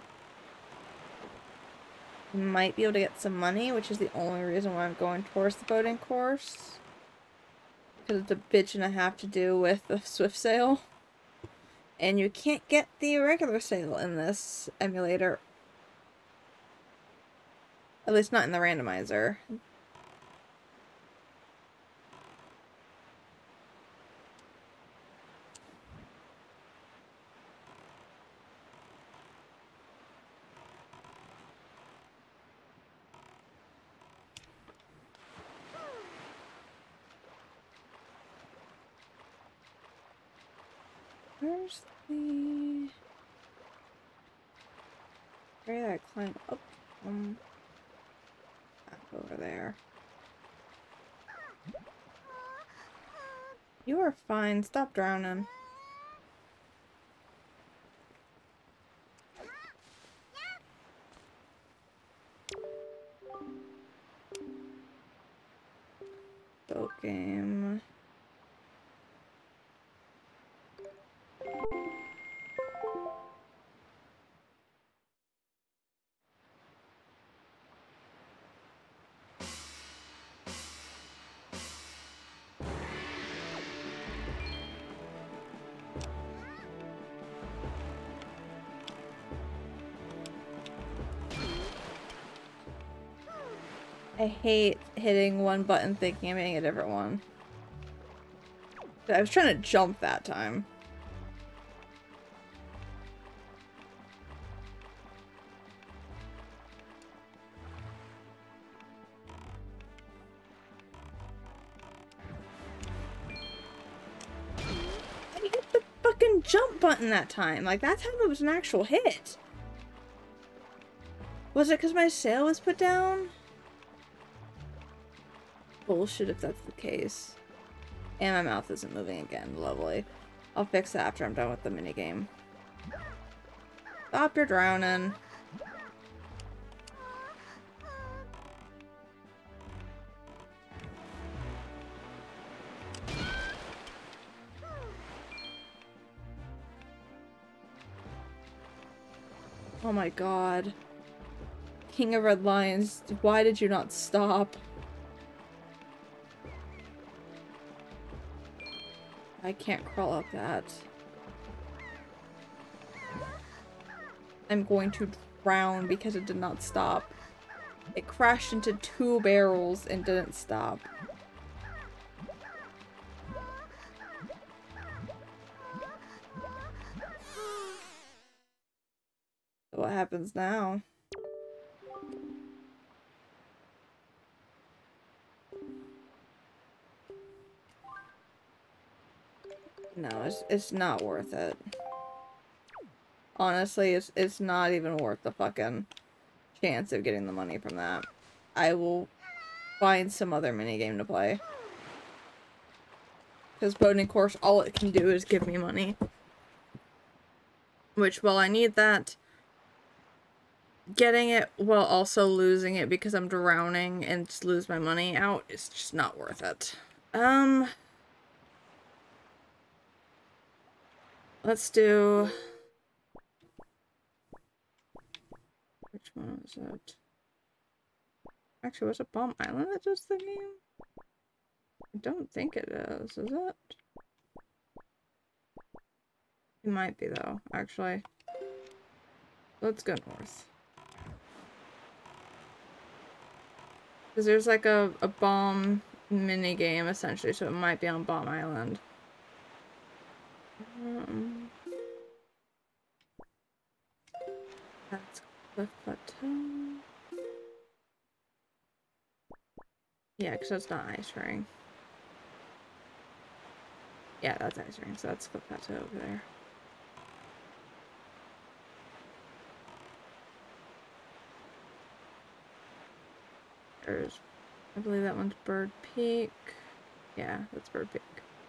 Speaker 1: Might be able to get some money, which is the only reason why I'm going towards the boating course. Because it's a bitch and a half to do with the Swift Sail. And you can't get the regular sail in this emulator. At least not in the randomizer. Where's the... Where did I climb up? Back over there. You are fine. Stop drowning. Boat game. I hate hitting one button thinking I'm hitting a different one. I was trying to jump that time. I hit the fucking jump button that time. Like, that time it was an actual hit. Was it because my sail was put down? Bullshit if that's the case. And my mouth isn't moving again. Lovely. I'll fix that after I'm done with the minigame. Stop your drowning. Oh my god. King of Red Lions, why did you not stop? I can't crawl up that. I'm going to drown because it did not stop. It crashed into 2 barrels and didn't stop. So what happens now? No, it's not worth it. Honestly, it's not even worth the fucking chance of getting the money from that. I will find some other minigame to play. Because boating course, all it can do is give me money. Which, while I need that, getting it while also losing it because I'm drowning and just lose my money out is just not worth it. Let's do... Which one is it? Actually, was it Bomb Island that does the game? I don't think it is it? It might be, though, actually. Let's go north. Because there's like a bomb minigame, essentially, so it might be on Bomb Island. That's Cliff Plateau. Yeah, because that's not Ice Ring. Yeah, that's Ice Ring, so that's Cliff Plateau over there. There's, I believe that one's Bird Peak. Yeah, that's Bird Peak.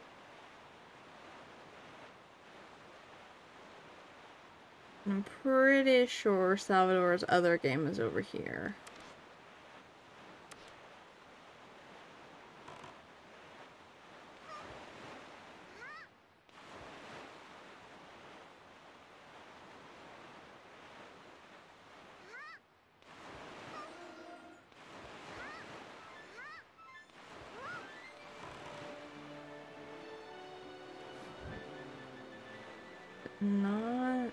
Speaker 1: I'm pretty sure Salvador's other game is over here. not...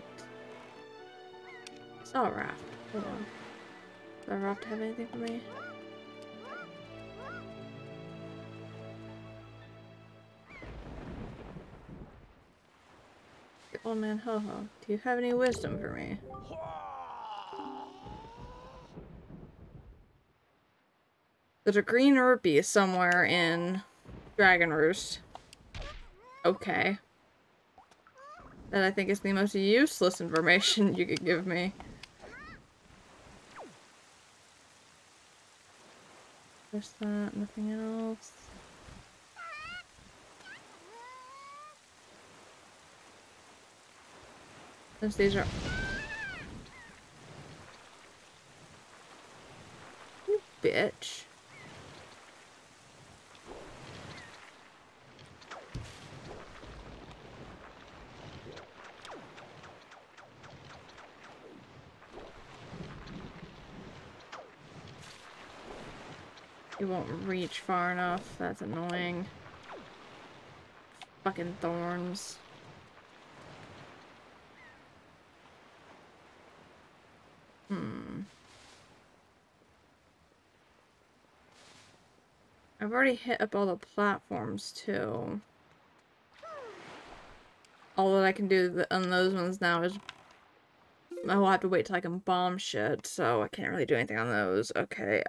Speaker 1: Saw a raft. Hold on. Does a raft have anything for me? Old man Ho-Ho, do you have any wisdom for me? There's a green rupee somewhere in Dragon Roost. Okay. That I think is the most useless information you could give me. Just that, nothing else. Since these are... You bitch. You won't reach far enough. That's annoying. Fucking thorns. I've already hit up all the platforms too. All that I can do on those ones now is I will have to wait till I can bomb shit, so I can't really do anything on those. Okay,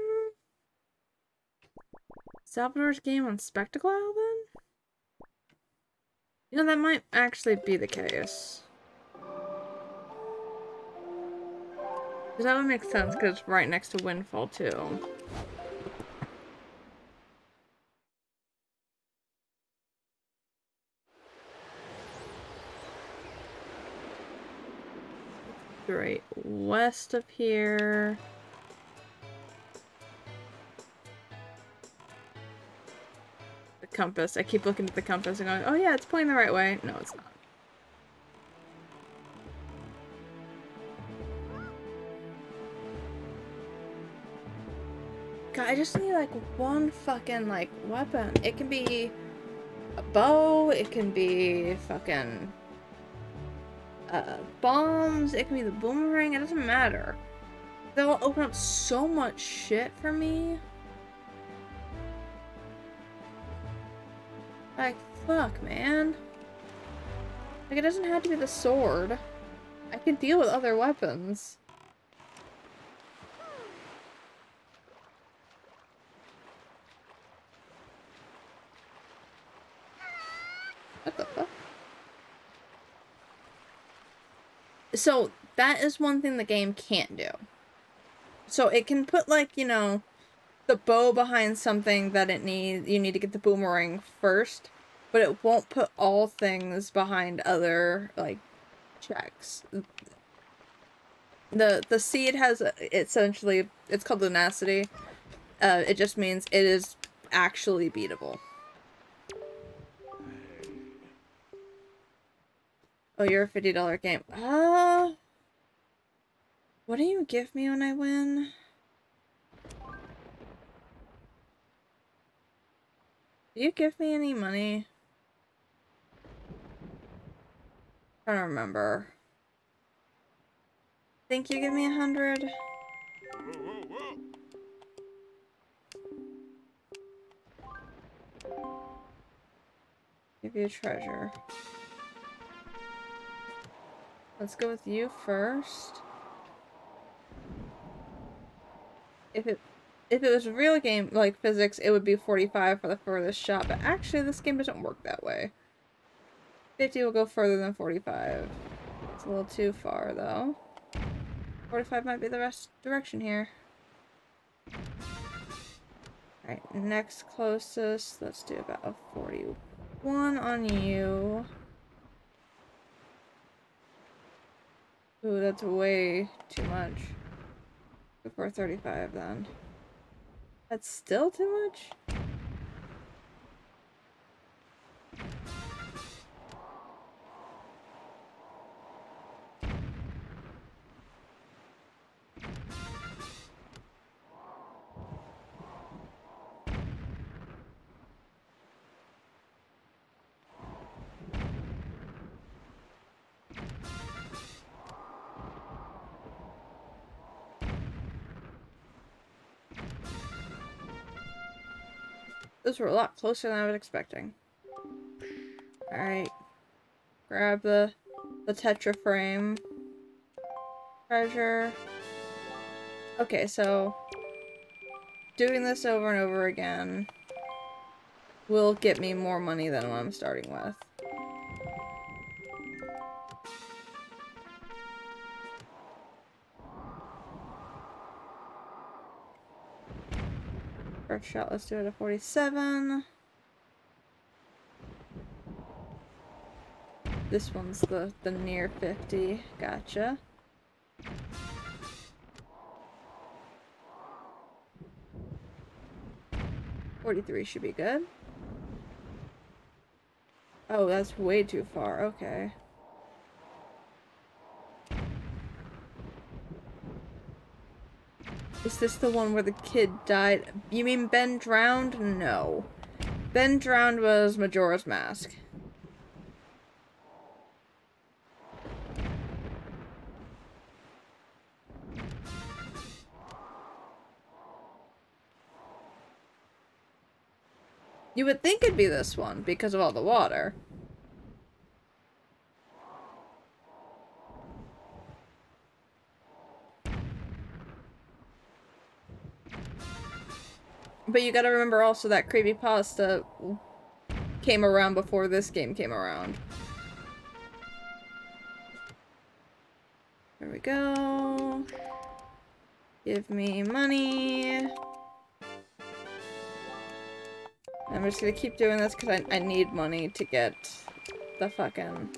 Speaker 1: Salvador's game on Spectacle Isle then? You know, that might actually be the case. Because that would make sense, because it's right next to Windfall too. Right west of here. The compass. I keep looking at the compass and going, oh yeah, it's pointing the right way. No, it's not. God, I just need like one fucking like weapon. It can be a bow, it can be fucking bombs, it can be the boomerang, it doesn't matter. They'll open up so much shit for me. Like, fuck, man. Like, it doesn't have to be the sword. I can deal with other weapons. What the fuck? So, that is one thing the game can't do. So, it can put, like, you know, the bow behind something that you need to get the boomerang first, but it won't put all things behind other, like, checks. The seed has, essentially, it's called Lunacity. It just means it is actually beatable. Oh, you're a $50 game. What do you give me when I win? Do you give me any money? I don't remember. Think you give me 100? Give you a treasure. Let's go with you first. If it was a real game, like physics, it would be 45 for the furthest shot, but actually this game doesn't work that way. 50 will go further than 45. It's a little too far, though. 45 might be the best direction here. Alright, next closest, let's do about a 41 on you. Ooh, that's way too much. Before 35 then. That's still too much? Those were a lot closer than I was expecting. Alright. Grab the Tetra frame. Treasure. Okay, so doing this over and over again will get me more money than what I'm starting with. First shot, let's do it at 47. This one's the near 50. Gotcha. $43 should be good. Oh, that's way too far. Okay. Is this the one where the kid died? You mean Ben drowned? No. Ben drowned was Majora's Mask. You would think it'd be this one because of all the water. But you gotta remember also that creepypasta came around before this game came around. There we go. Give me money. I'm just gonna keep doing this because I need money to get the fucking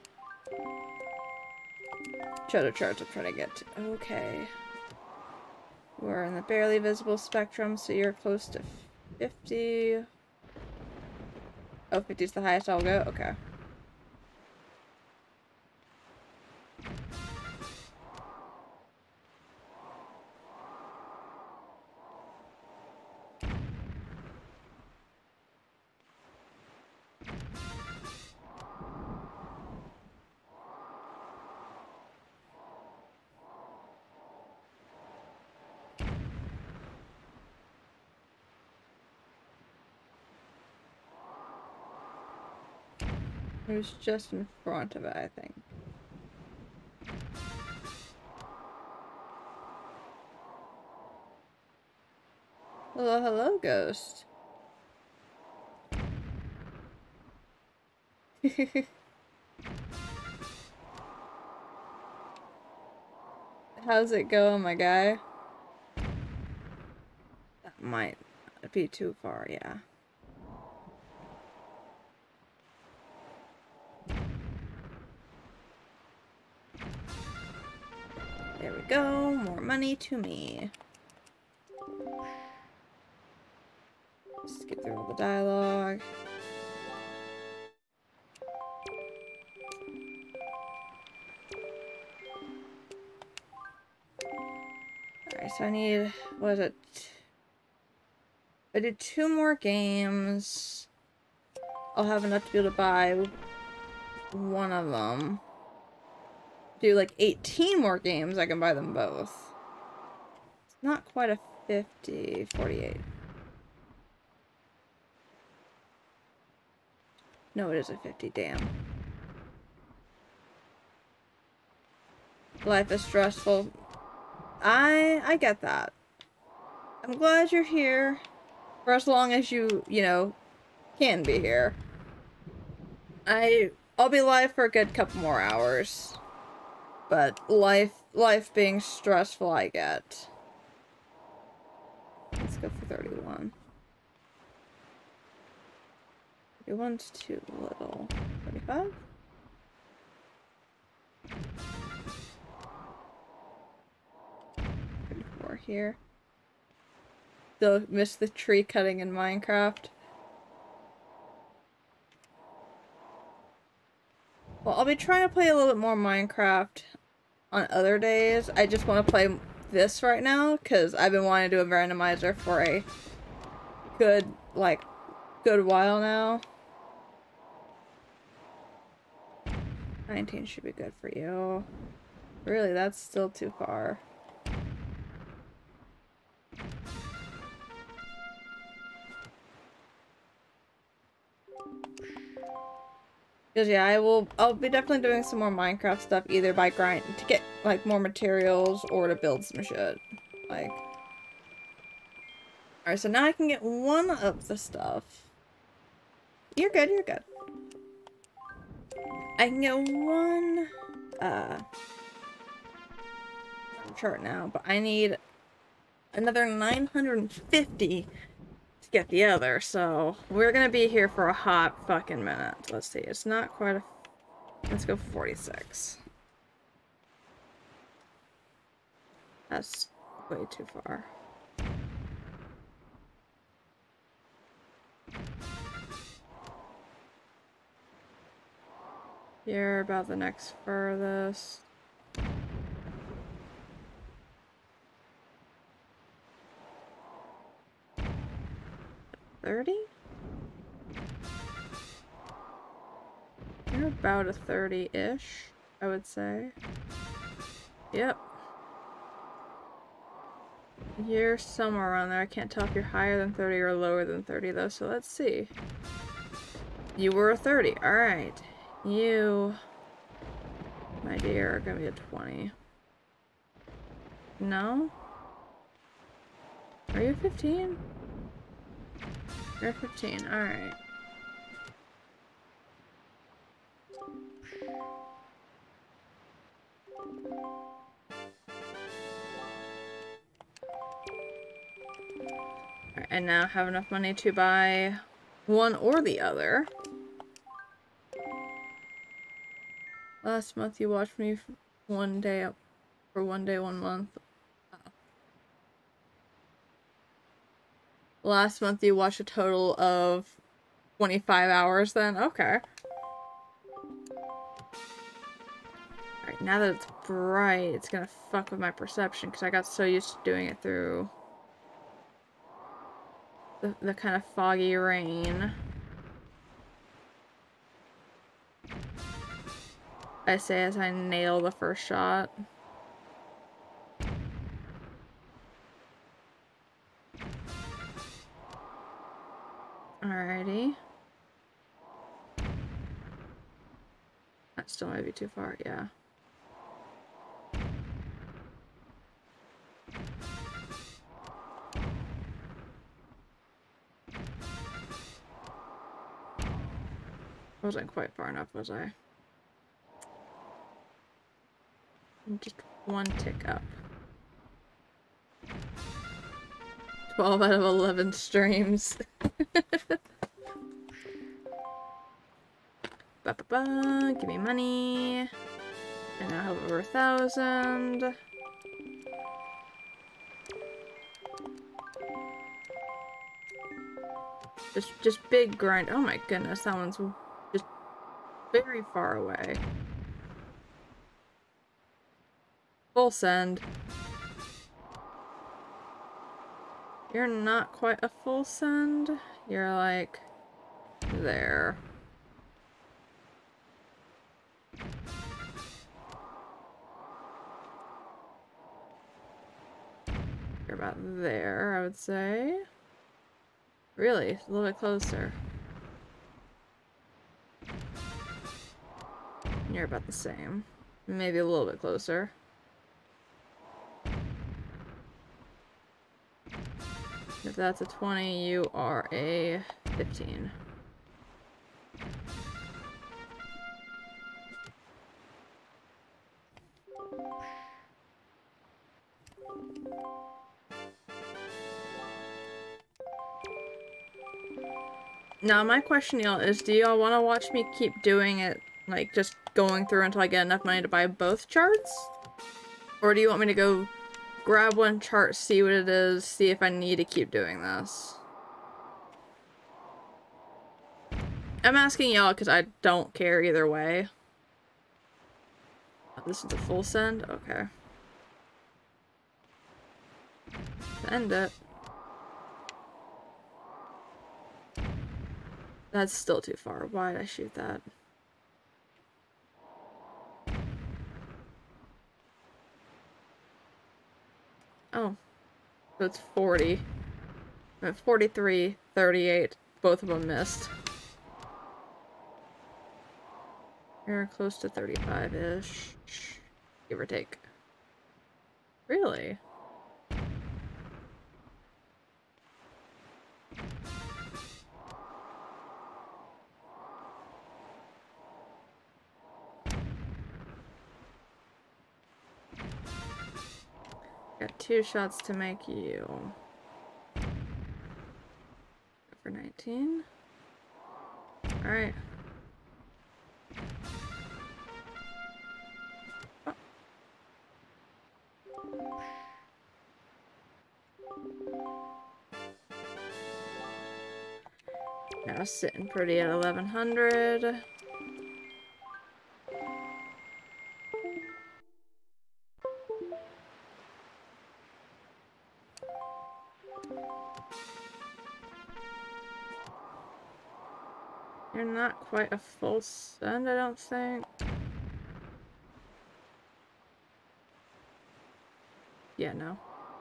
Speaker 1: Johto charge I'm trying to get to. Okay. We're in the barely visible spectrum, so you're close to 50. Oh, 50 is the highest I'll go? Okay. It was just in front of it, I think. Hello, hello, ghost. How's it going, my guy? That might be too far, yeah. There we go, more money to me. Skip through all the dialogue. Alright, so I need, what is it? I did 2 more games. I'll have enough to be able to buy one of them. Do like 18 more games, I can buy them both. It's not quite a 50, 48. No, it is a 50, damn. Life is stressful. I get that. I'm glad you're here. For as long as you know, can be here. I'll be live for a good couple more hours. But life being stressful, I get. Let's go for 31. 31's too little. 35? Here. Still miss the tree cutting in Minecraft. Well, I'll be trying to play a little bit more Minecraft on other days. I just want to play this right now because I've been wanting to do a randomizer for a good while now. 19 should be good for you. Really, that's still too far. Because yeah, I'll be definitely doing some more Minecraft stuff, either by grinding to get like more materials or to build some shit. Like, alright, so now I can get one of the stuff. You're good, you're good. I can get one chart now, but I need another 950 to get the other, so we're gonna be here for a hot fucking minute. Let's see, it's not quite a... Let's go 46. That's way too far. You're about the next furthest. $30? You're about a 30-ish, I would say. Yep. You're somewhere around there. I can't tell if you're higher than 30 or lower than 30 though, so let's see. You were a 30. Alright. You, my dear, are gonna be a 20. No? Are you 15? You're 15. Alright. Alright, and now have enough money to buy one or the other. Last month you watched me for 1 day, 1 month. Last month you watched a total of 25 hours then? Okay. Alright, now that it's bright, it's gonna fuck with my perception because I got so used to doing it through the kind of foggy rain. I say as I nail the first shot. Alrighty. That still might be too far, yeah. Wasn't quite far enough, was I? Just one tick up. 12 out of 11 streams. Ba-ba-ba, give me money. And now I have over 1,000. Just big grind. Oh my goodness, that one's just very far away. Full send. You're not quite a full send. You're like there. You're about there, I would say. Really? A little bit closer. You're about the same. Maybe a little bit closer. If that's a 20, you are a 15. Now, my question, y'all, is do y'all want to watch me keep doing it, like, just going through until I get enough money to buy both charts? Or do you want me to go grab one chart, see what it is, see if I need to keep doing this? I'm asking y'all because I don't care either way. Oh, this is a full send? Okay. Send it. That's still too far. Why did I shoot that? Oh. So it's 40. 43, 38. Both of them missed. You're close to 35-ish, give or take. Really? Got 2 shots to make you. For 19. Alright. Oh. Now sitting pretty at 1100. You're not quite a full send, I don't think. Yeah, no.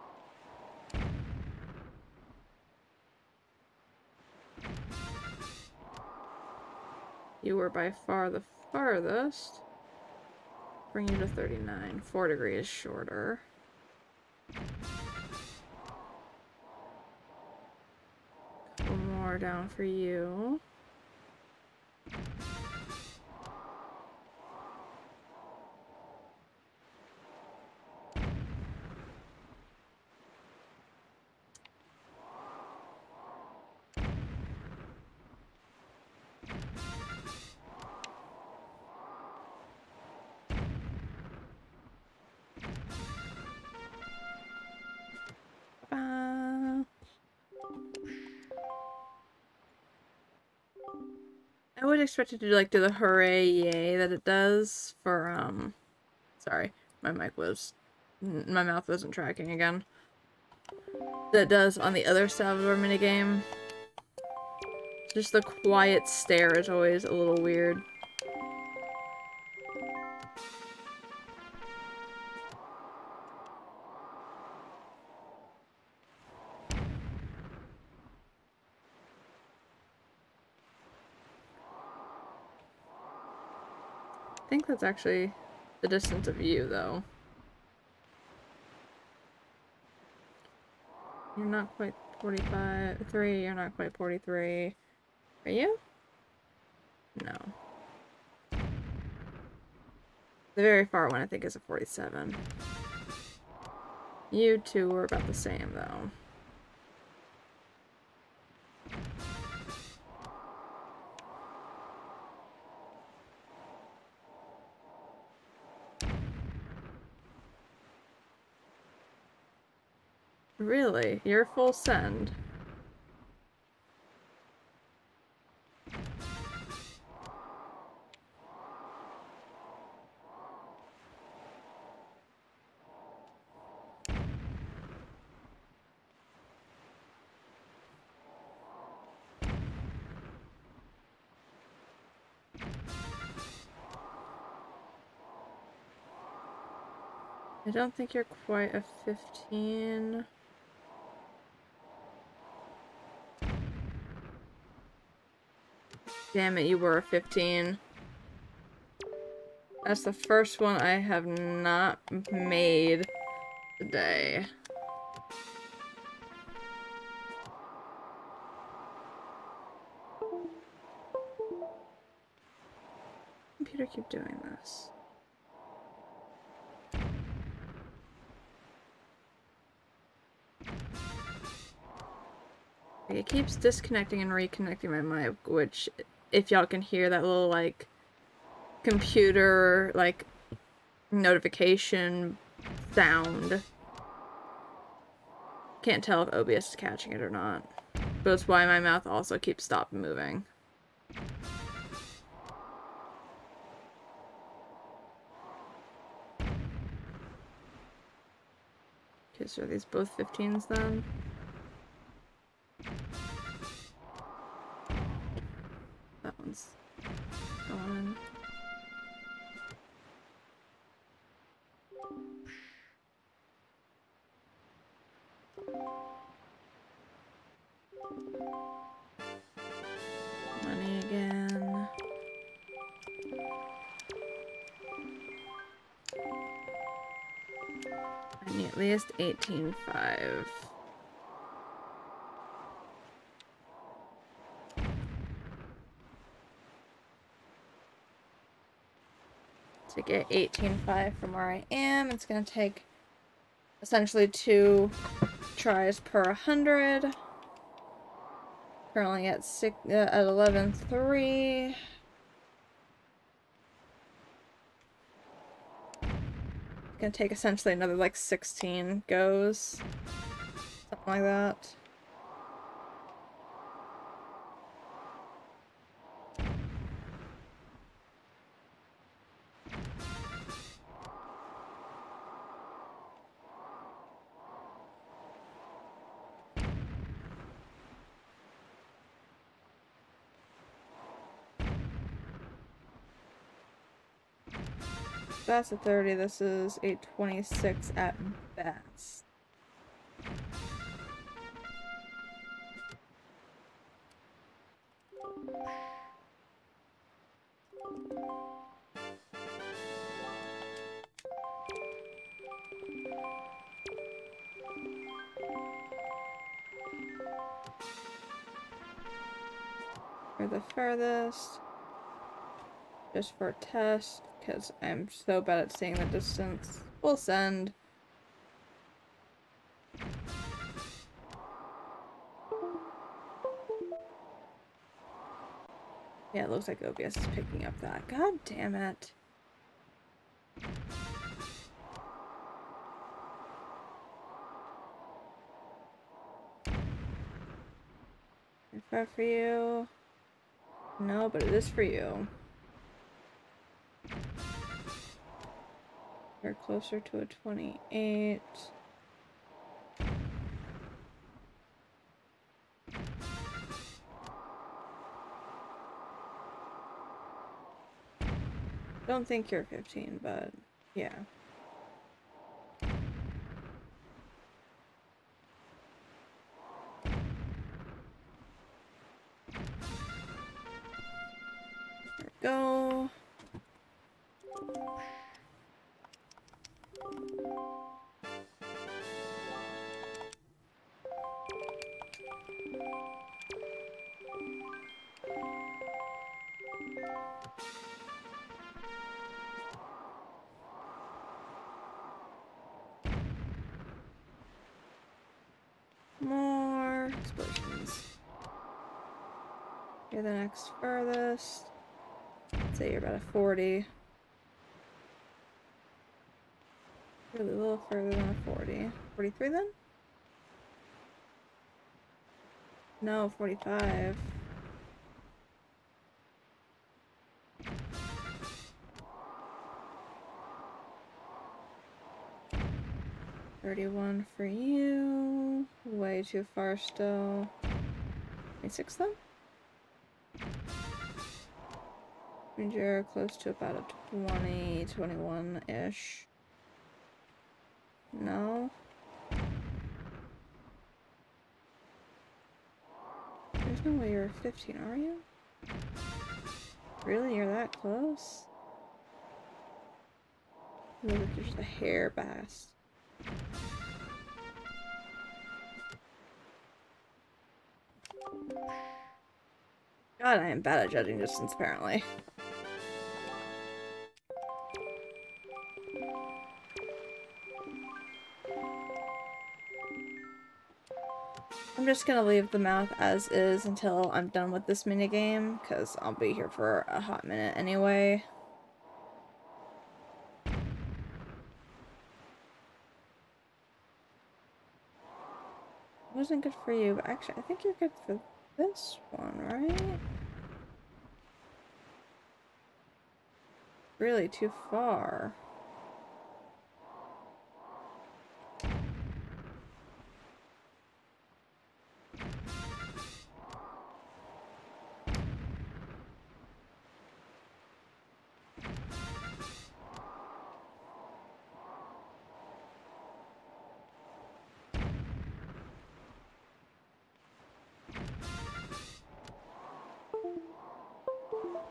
Speaker 1: You were by far the farthest. Bring you to 39. 4 degrees shorter. Couple more down for you. I would expect it to like do the hooray yay that it does for sorry, my mouth wasn't tracking again. That does on the other Salvador minigame. Just the quiet stare is always a little weird. I think that's actually the distance of you, though. You're not quite 3, you're not quite 43. Are you? No. The very far one, I think, is a 47. You two were about the same, though. Really? You're full send? I don't think you're quite a 15. Damn it, you were a 15. That's the first one I have not made today. Computer, keep doing this. It keeps disconnecting and reconnecting my mic, which, if y'all can hear that little, like, computer, like, notification sound. Can't tell if OBS is catching it or not. But that's why my mouth also keeps stopped moving. Okay, so are these both 15s then? That one's going. Money again. at least 18.5. To get 18.5 from where I am, it's gonna take essentially 2 tries per 100. Currently at 11.3. It's gonna take essentially another like 16 goes. Something like that. That's a 30, this is a 26 at best. For the furthest, just for a test, because I'm so bad at seeing the distance. We'll send. Yeah, it looks like OBS is picking up that. God damn it. 5 for you. No, but it is for you. You're closer to a 28. Don't think you're 15, but yeah. There we go. More explosions. You're the next furthest. Let's say you're about a 40. Really a little further than a 40. 43 then? No, 45. $31 for you. Way too far still. 26 then? And you're close to about a 20, 21-ish. No? There's no way you're 15, are you? Really? You're that close? Look, you're just a hair past. God, I am bad at judging distance, apparently. I'm just gonna leave the mouth as is until I'm done with this minigame, because I'll be here for a hot minute anyway. Wasn't good for you, but actually I think you're good for this one, right? Really too far.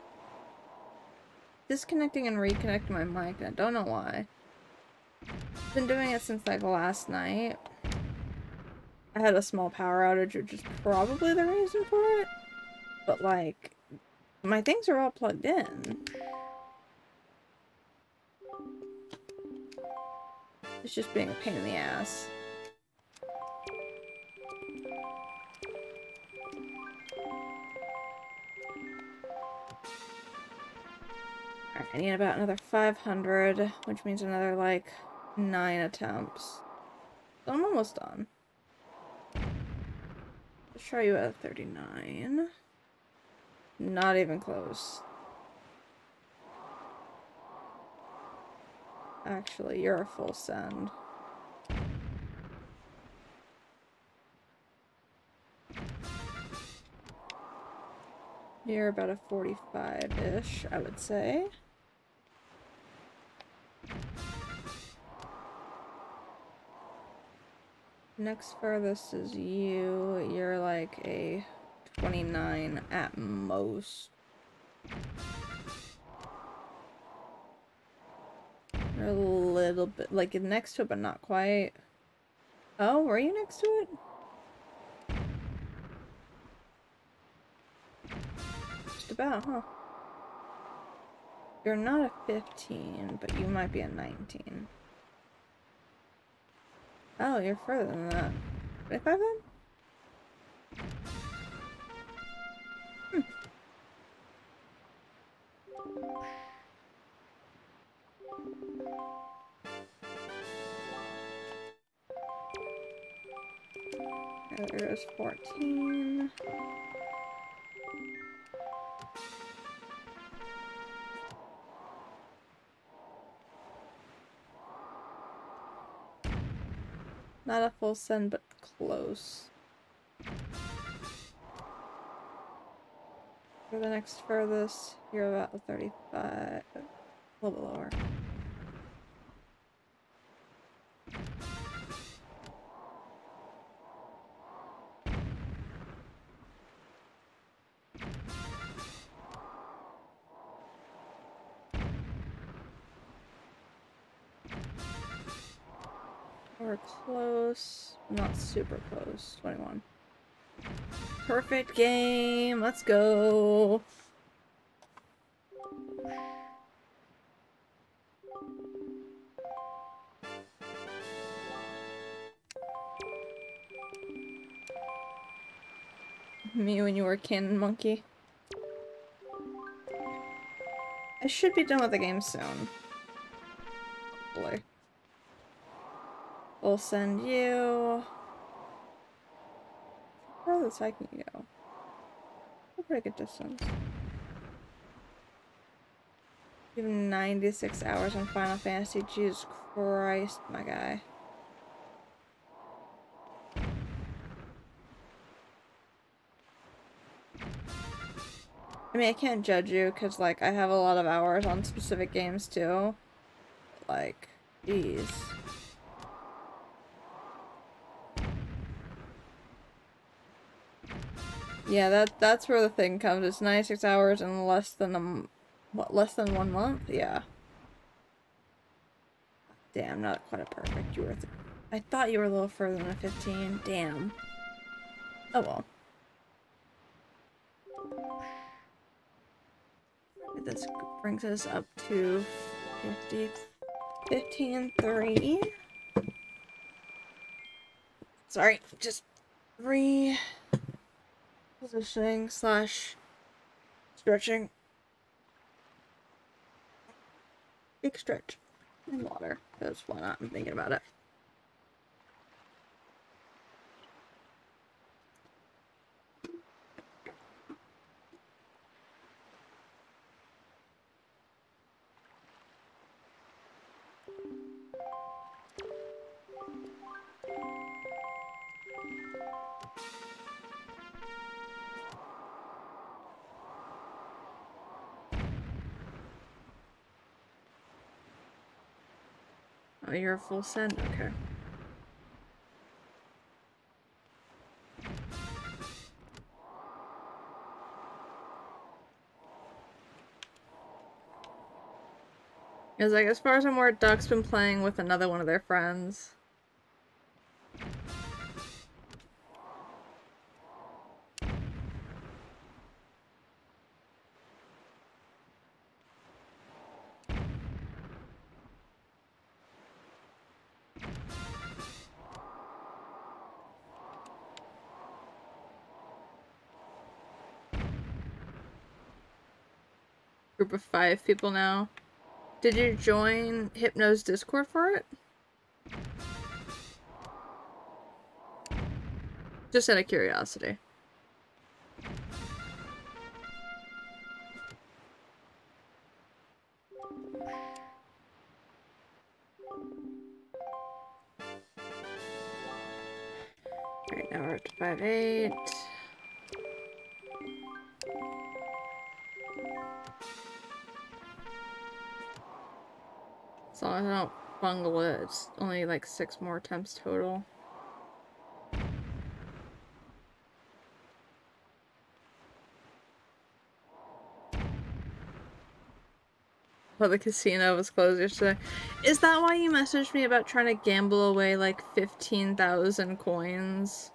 Speaker 1: Disconnecting and reconnecting my mic, and I don't know why. Been doing it since like last night. I had a small power outage, which is probably the reason for it. But like, my things are all plugged in. It's just being a pain in the ass. Alright, I need about another 500, which means another like 9 attempts. So I'm almost done. Let's try you at 39. Not even close. Actually, you're a full send. You're about a 45-ish, I would say. Next furthest is you. You're like a 29 at most. You're a little bit, like, next to it, but not quite. Oh, were you next to it? Just about, huh? You're not a 15, but you might be a 19. Oh, you're further than that. 25 then? There's 14. Not a full send, but close. For the next furthest, you're about 35. A little bit lower. We're close. Not super close. 21. Perfect game. Let's go. Me when you were a cannon monkey. I should be done with the game soon. Hopefully. We'll send you. How far this I can go? A pretty good distance. You have 96 hours on Final Fantasy. Jesus Christ, my guy. I mean, I can't judge you because, like, I have a lot of hours on specific games too. Like, jeez. Yeah, that's where the thing comes. It's 96 hours in less than less than 1 month? Yeah. Damn, not quite a perfect. You were I thought you were a little further than a 15. Damn. Oh well. This brings us up to 50, 15-3. Sorry, just positioning slash stretching. Big stretch in water, because why not? I'm thinking about it. Oh, you're a full send? Okay. It's like, as far as I'm aware, Duck's been playing with another one of their friends. Group of 5 people now. Did you join Hypno's Discord for it? Just out of curiosity. Alright, now we're up to 5-8. As long as I don't bungle it, it's only like 6 more attempts total. But the casino was closed yesterday. Is that why you messaged me about trying to gamble away like 15,000 coins?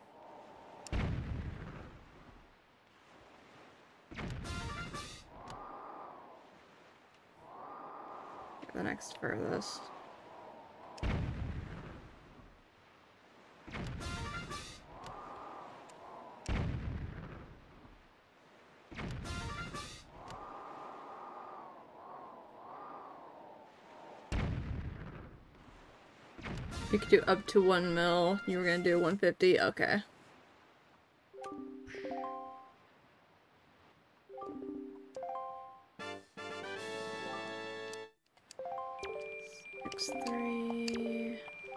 Speaker 1: The next furthest. You could do up to 1 mil. You were gonna do 150? Okay. X3.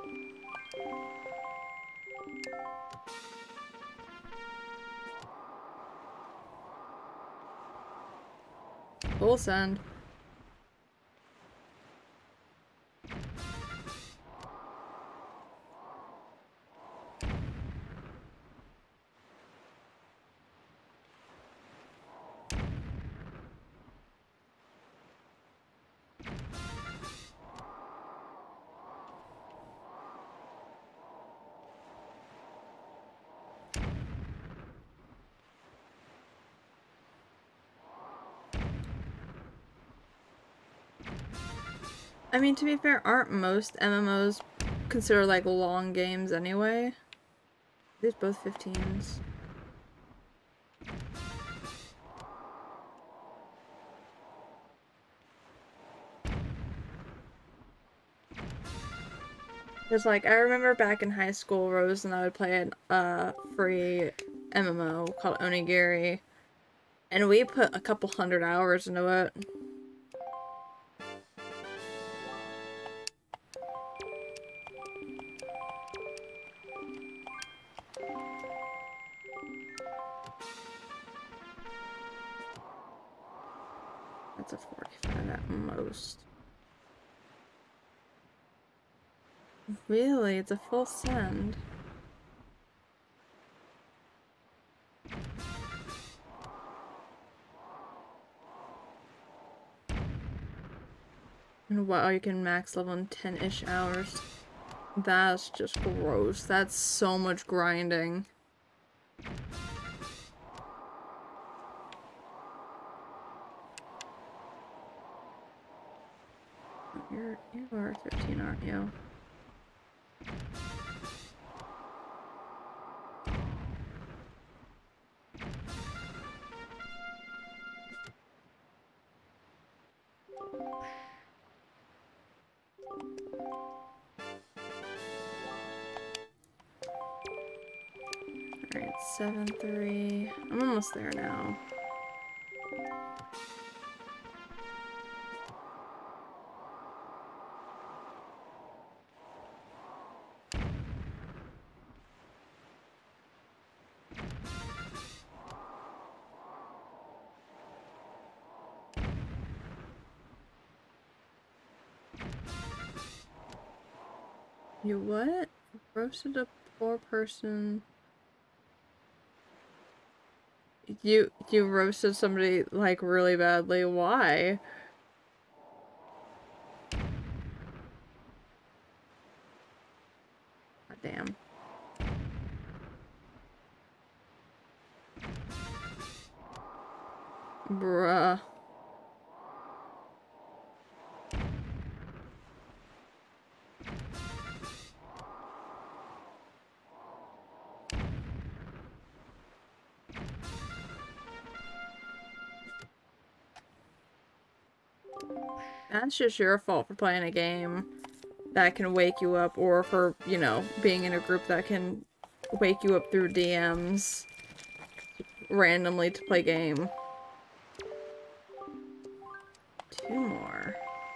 Speaker 1: Full send. I mean, to be fair, aren't most MMOs considered like long games anyway? These both 15s. Because, like, I remember back in high school, Rose and I would play a free MMO called Onigiri, and we put a couple 100 hours into it. That's a 45 at most. Really? It's a full send. And wow, you can max level in 10-ish hours. That's just gross. That's so much grinding. You are 15, aren't you? Alright, 7-3. I'm almost there now. You what? Roasted a poor person. You roasted somebody, like, really badly. Why? Bruh. That's just your fault for playing a game that can wake you up, or for, you know, being in a group that can wake you up through DMs randomly to play game. 2 more.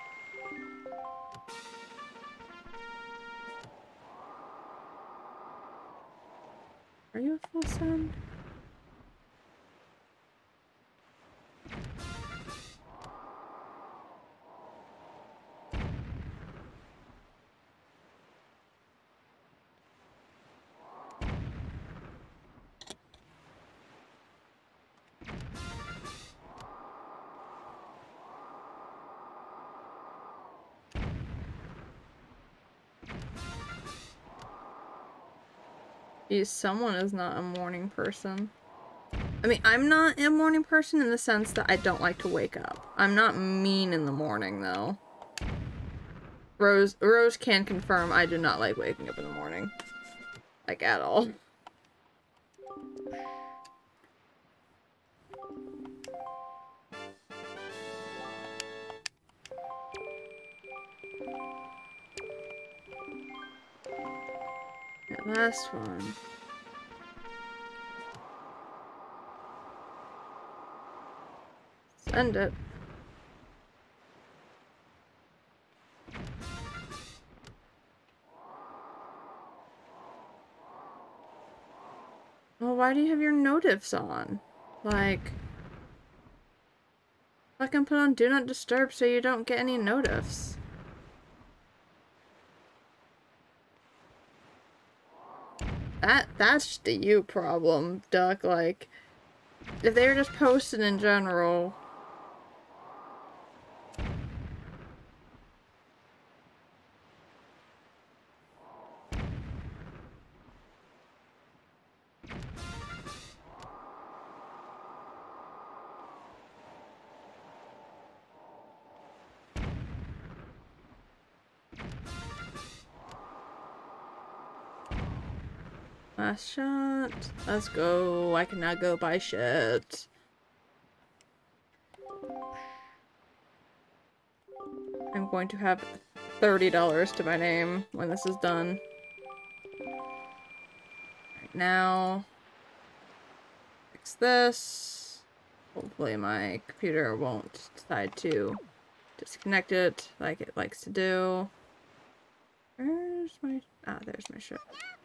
Speaker 1: Are you a full send? Geez, someone is not a morning person. I mean, I'm not a morning person in the sense that I don't like to wake up. I'm not mean in the morning, though. Rose can confirm I do not like waking up in the morning. Like, at all. That last one. Send it. Well, why do you have your notifs on? Like, fucking put on Do Not Disturb so you don't get any notifs. That's just a you problem, Duck. Like, if they were just posted in general. Last shot. Let's go. I can now go buy shit. I'm going to have $30 to my name when this is done. Right now. Fix this. Hopefully my computer won't decide to disconnect it like it likes to do. Where's my... Ah, there's my shit.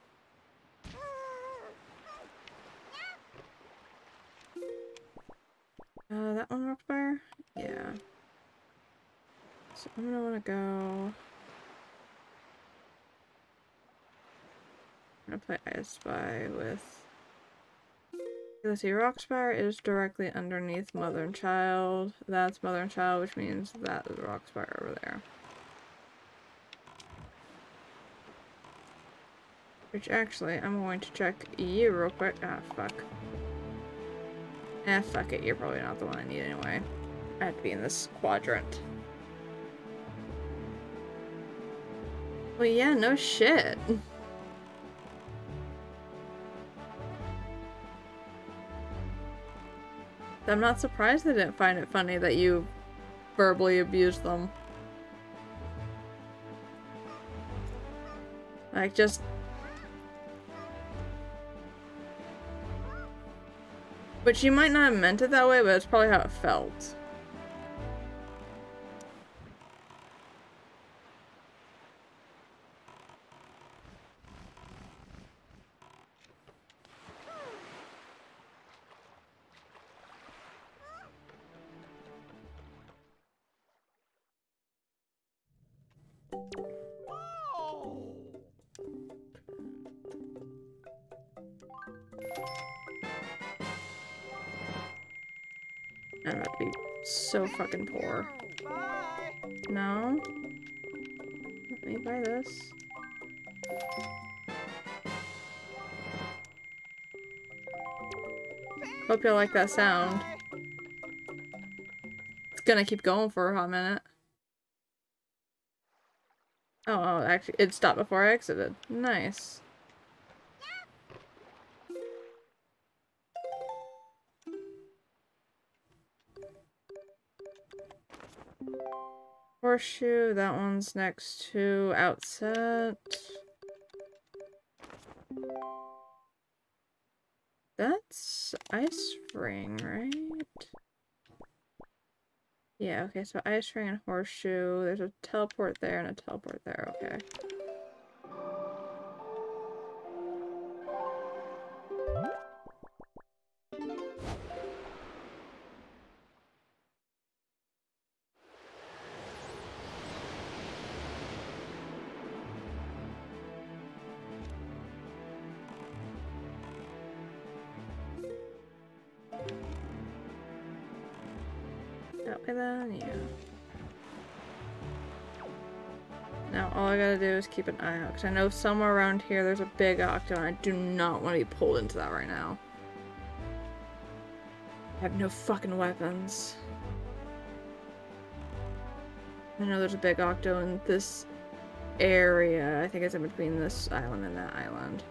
Speaker 1: That one rock bar? Yeah. So I'm gonna wanna go... I'm gonna play I Spy with... Let's see, Rockspire is directly underneath Mother and Child. That's Mother and Child, which means that is Rockspire over there. Which actually, I'm going to check you real quick. Ah, fuck. Eh, fuck it, you're probably not the one I need anyway. I have to be in this quadrant. Well, yeah, no shit. I'm not surprised they didn't find it funny that you verbally abused them. Like, just... But she might not have meant it that way, but it's probably how it felt. I'm about to be so fucking poor. No? Let me buy this. Hope you like that sound. gonna keep going for a hot minute. Oh, actually, it stopped before I exited. Nice. Horseshoe, that one's next to Outset. That's Ice Ring, right? Yeah, okay, so Ice Ring and Horseshoe. There's a teleport there and a teleport there, okay. That way then, yeah. Now all I gotta do is keep an eye out, because I know somewhere around here there's a big octo, and I do not want to be pulled into that right now. I have no fucking weapons. I know there's a big octo in this area. I think it's in between this island and that island.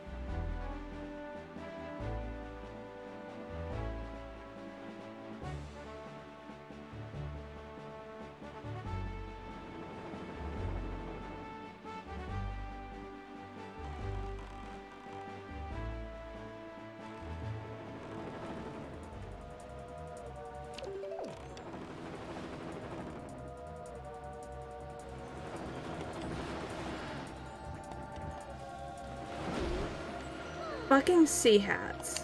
Speaker 1: Fucking sea hats.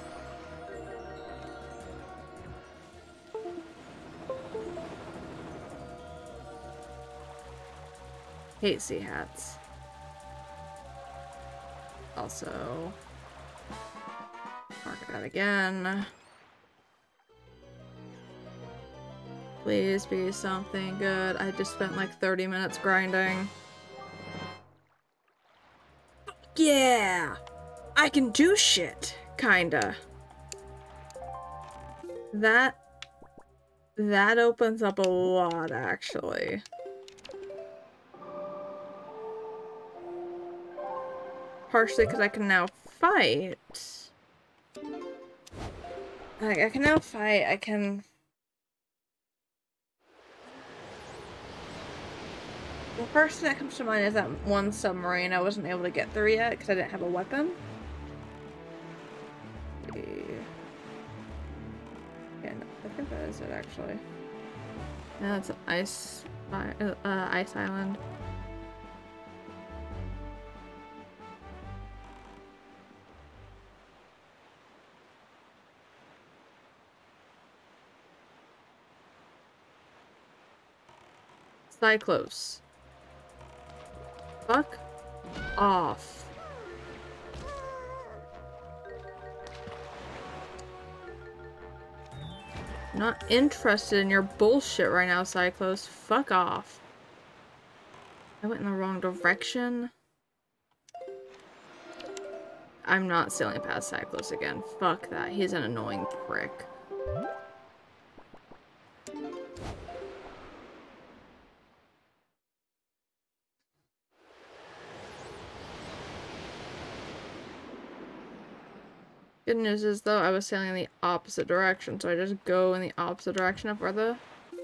Speaker 1: Hate sea hats. Also, mark that again. Please be something good. I just spent like 30 minutes grinding. Yeah! I can do shit! Kinda. That opens up a lot, actually. Partially because I can now fight. Like, I can now fight, I can... The first thing that comes to mind is that one submarine I wasn't able to get through yet because I didn't have a weapon. Yeah, no, I think that is it, actually. Yeah, that's Ice Island. Cyclos. Fuck off. Not interested in your bullshit right now, Cyclos. Fuck off. I went in the wrong direction. I'm not sailing past Cyclos again. Fuck that. He's an annoying prick. Good news is, though, I was sailing in the opposite direction, so I just go in the opposite direction of where the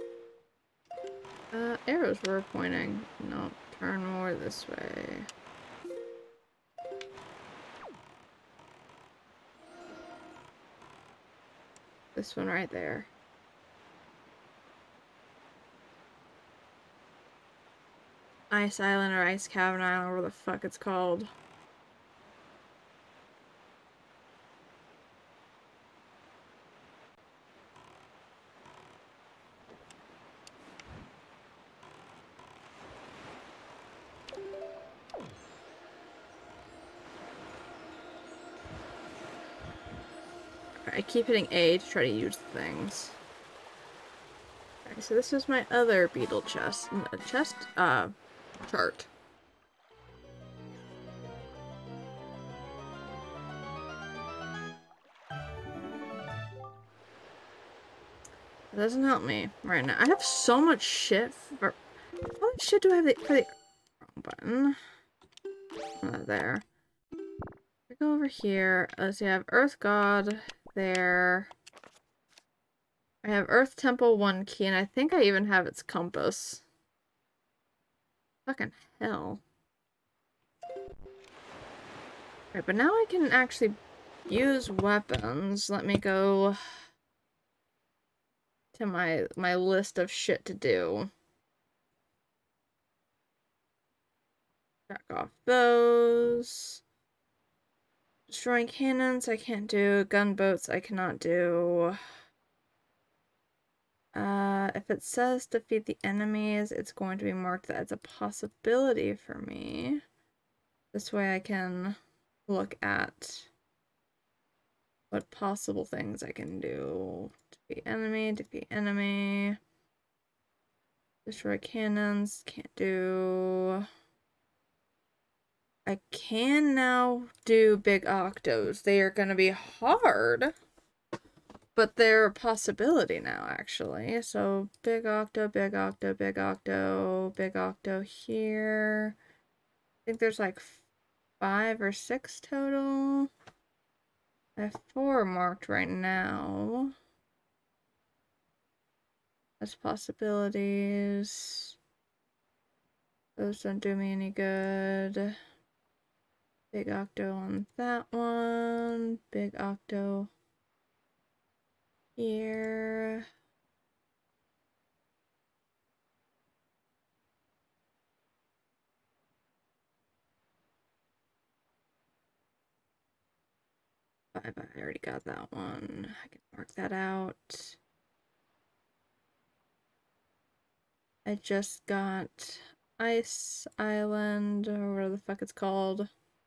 Speaker 1: arrows were pointing. No, turn more this way. This one right there. Ice Island or Ice Cavern Island, or whatever the fuck it's called. I keep hitting A to try to use things. Okay, so this is my other beetle chest. Chart. It doesn't help me right now. I have so much shit for... How much shit do I have for the... Wrong button. There. We go over here. Let's see, I have Earth God there. I have Earth Temple 1 key, and I think I even have its compass. Fucking hell. Right, but now I can actually use weapons. Let me go to my list of shit to do. Check off those. Destroying cannons, I can't do. Gunboats, I cannot do. If it says defeat the enemies, it's going to be marked that it's a possibility for me. This way I can look at what possible things I can do. Defeat enemy. Destroy cannons, can't do. I can now do big octos. They are gonna be hard, but they're a possibility now, actually. So, big octo, big octo, big octo, big octo here. I think there's like 5 or 6 total. I have 4 marked right now. As possibilities. Those don't do me any good. Big octo on that one. Big octo here. I already got that one. I can mark that out. I just got Ice Island, or whatever the fuck it's called.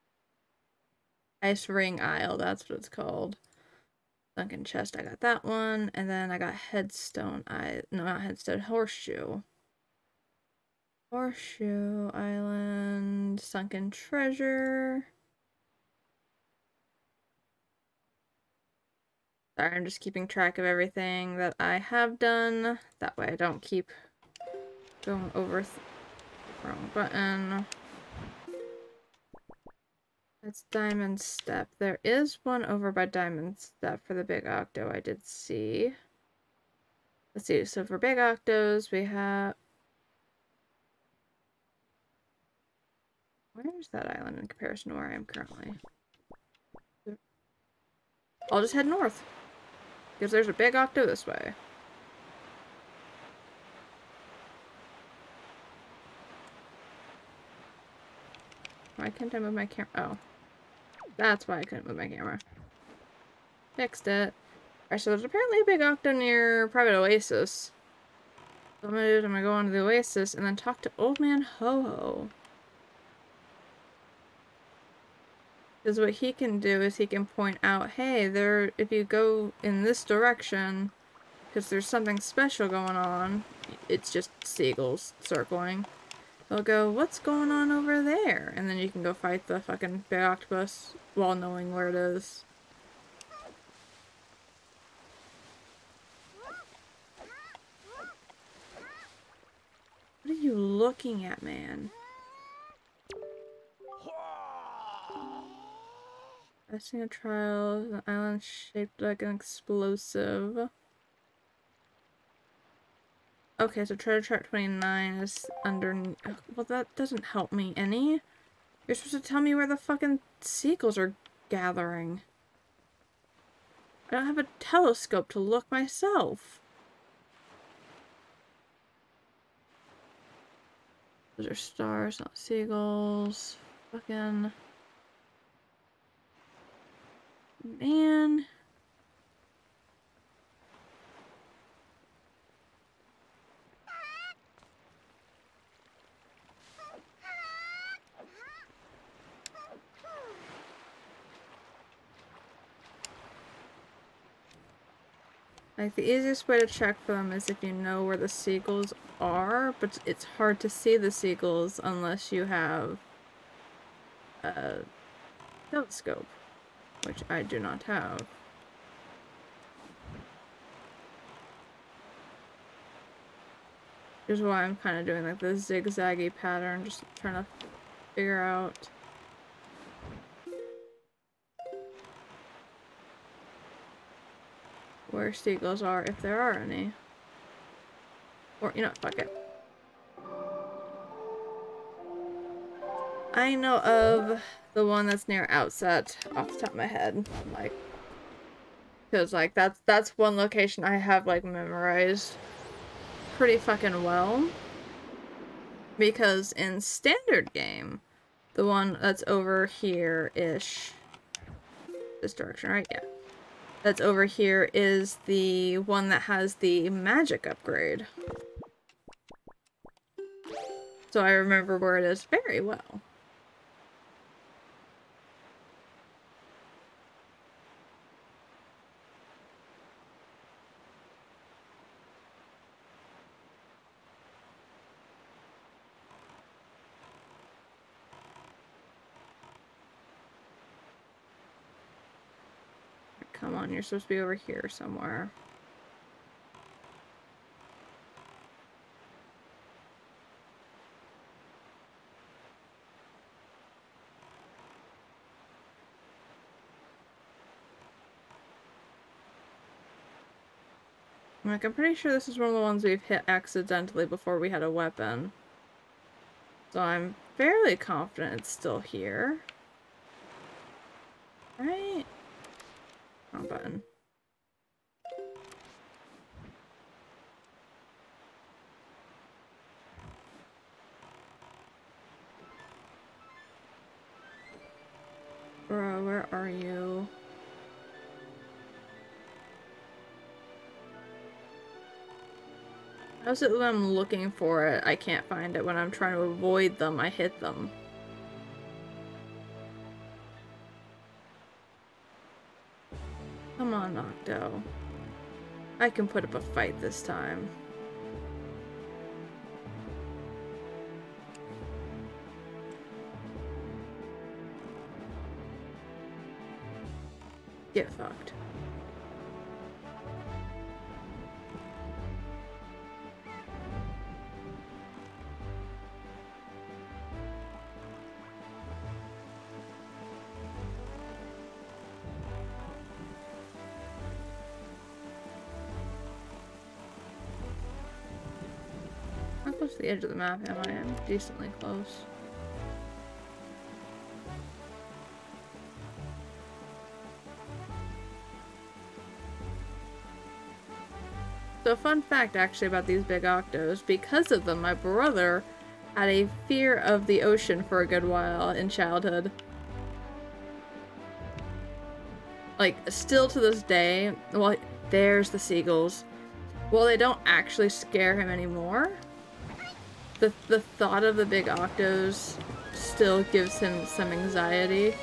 Speaker 1: Ice Ring Isle, that's what it's called. Sunken Chest, I got that one. And then I got Headstone no, not Headstone, Horseshoe. Horseshoe Island, Sunken Treasure. Sorry, I'm just keeping track of everything that I have done. That way I don't keep going over wrong button. That's Diamond Step. There is one over by Diamond Step for the big octo I did see. Let's see, so for big octos we have... Where's that island in comparison to where I am currently? I'll just head north. Because there's a big octo this way. Why can't I move my camera? Oh. That's why I couldn't move my camera. Fixed it. Alright, so there's apparently a big octo near Private Oasis. So what I'm gonna do is I'm gonna go onto the Oasis and then talk to Old Man Ho-Ho. Because what he can do is he can point out, hey, if you go in this direction, because there's something special going on, it's just seagulls circling. They'll go, what's going on over there? And then you can go fight the fucking big octopus while knowing where it is. What are you looking at, man? I've seen a trial, an island shaped like an explosive. Okay, so treasure chart 29 is under... Well, that doesn't help me any. You're supposed to tell me where the fucking seagulls are gathering. I don't have a telescope to look myself. Those are stars, not seagulls. Fucking... Man... Like, the easiest way to check for them is if you know where the seagulls are, but it's hard to see the seagulls unless you have a telescope, which I do not have. Which is why I'm kind of doing like this zigzaggy pattern, just trying to figure out where seagulls are, if there are any. Or, you know, fuck it. I know of the one that's near Outset off the top of my head, like, because like that's one location I have like memorized pretty fucking well. Because in standard game, the one that's over here-ish, this direction, right? Yeah. That's over here is the one that has the magic upgrade. So I remember where it is very well. Come on, you're supposed to be over here somewhere. Like, I'm pretty sure this is one of the ones we've hit accidentally before we had a weapon. So I'm fairly confident it's still here. Right? Wrong button. Bro, where are you? How's it when I'm looking for it, I can't find it? When I'm trying to avoid them, I hit them. Come on, Octo. I can put up a fight this time. Get fucked. How close to the edge of the map am I? I'm decently close. So fun fact actually about these big octos, because of them my brother had a fear of the ocean for a good while in childhood. Like, still to this day, well, there's the seagulls. Well, they don't actually scare him anymore. The thought of the big octos still gives him some anxiety.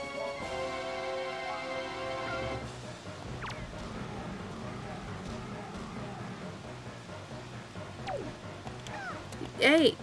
Speaker 1: Hey!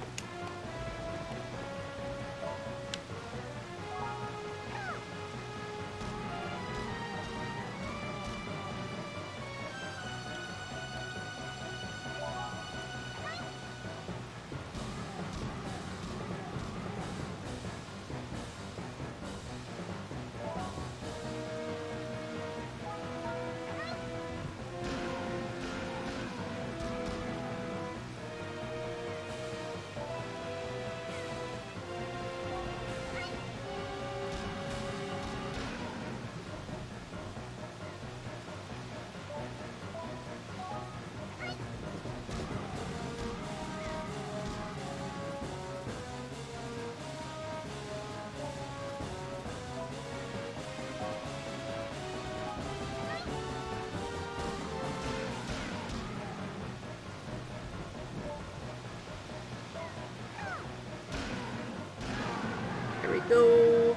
Speaker 1: There we go.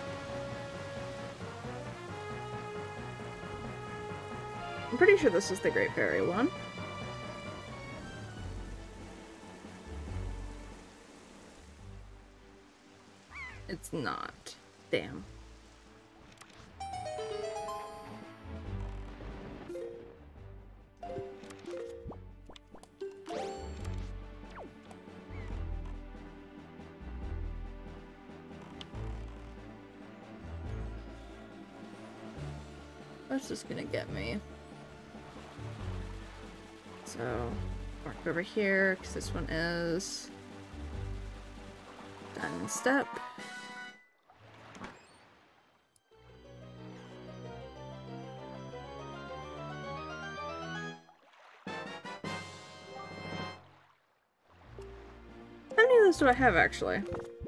Speaker 1: I'm pretty sure this is the Great Fairy one. It's not. Damn. That's just gonna get me. So, mark over here, because this one is diamond step. How many of those do I have, actually?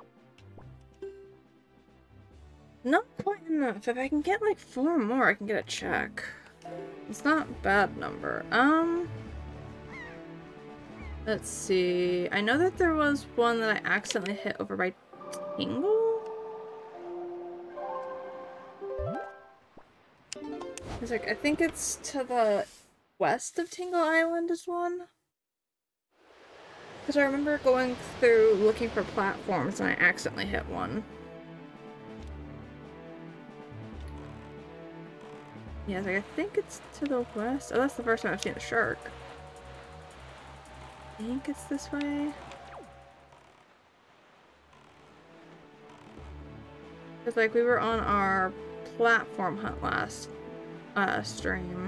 Speaker 1: Not quite enough. If I can get like 4 more, I can get a check. It's not a bad number. Let's see. I know that there was one that I accidentally hit over by Tingle? It's like, I think it's to the west of Tingle Island is one. Because I remember going through looking for platforms and I accidentally hit one. Yeah, like, I think it's to the west. Oh, that's the first time I've seen a shark. I think it's this way. Because, like, we were on our platform hunt last stream.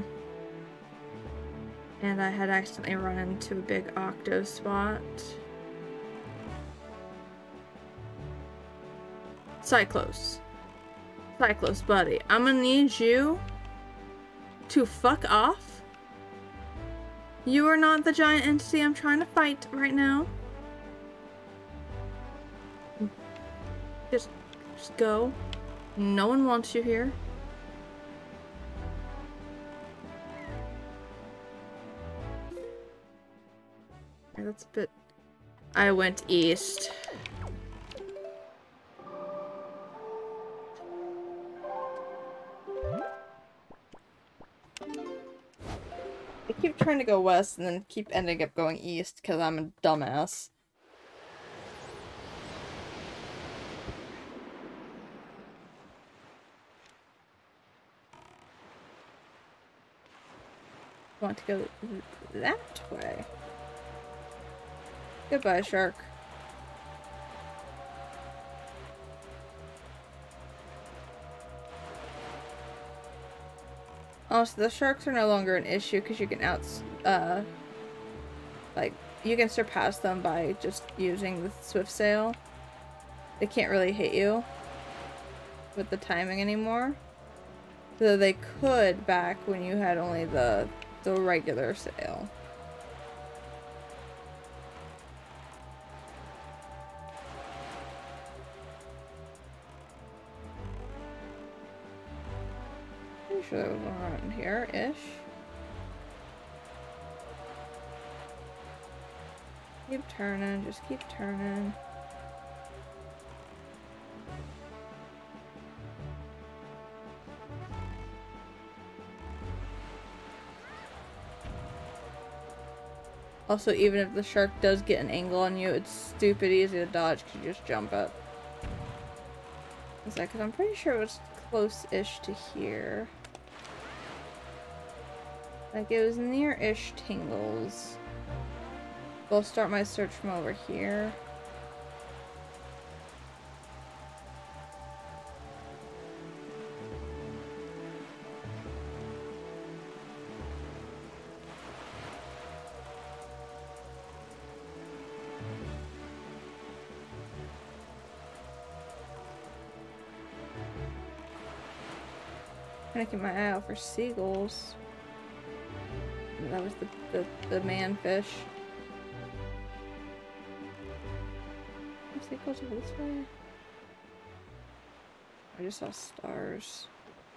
Speaker 1: And I had accidentally run into a big octo spot. Cyclos. Cyclos, buddy. I'm gonna need you to fuck off. You are not the giant entity I'm trying to fight right now. Just go. No one wants you here. That's a bit... I went east. I keep trying to go west and then keep ending up going east because I'm a dumbass. I want to go that way. Goodbye, shark. Also, the sharks are no longer an issue because you can like, you can surpass them by just using the swift sail. They can't really hit you with the timing anymore. Though they could back when you had only the regular sail. Pretty sure that was around here-ish. Keep turning, just keep turning. Also, even if the shark does get an angle on you, it's stupid easy to dodge because you just jump it. It's like, 'cause I'm pretty sure it was close-ish to here. Like, it was near-ish Tingles. I'll start my search from over here. I'm gonna keep my eye out for seagulls. That was the manfish. Seagulls over this way? I just saw stars.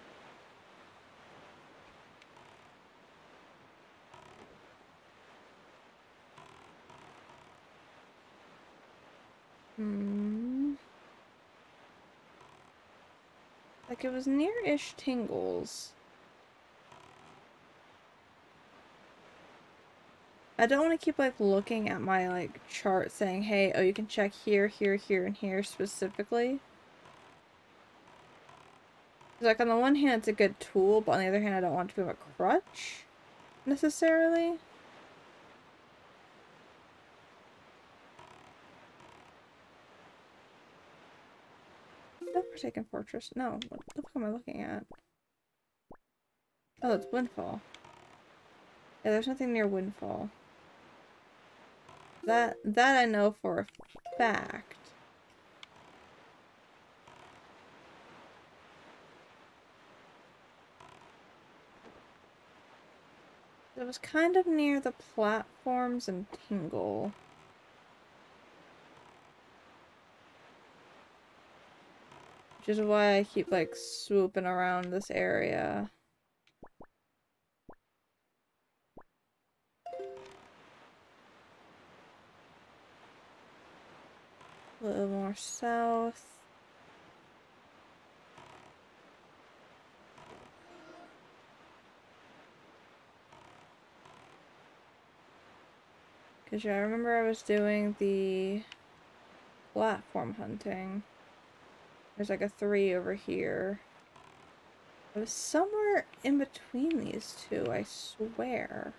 Speaker 1: Like, it was near-ish Tingles. I don't want to keep, like, looking at my, like, chart saying, hey, oh, you can check here, here, here, and here specifically. Like, on the one hand, it's a good tool, but on the other hand, I don't want to be a crutch, necessarily. Forsaken Fortress? No, what the fuck am I looking at? Oh, it's Windfall. Yeah, there's nothing near Windfall. That I know for a fact. It was kind of near the platforms in Tingle. Which is why I keep, like, swooping around this area. A little more south. Because yeah, I remember I was doing the platform hunting. There's like a 3 over here. It was somewhere in between these two, I swear.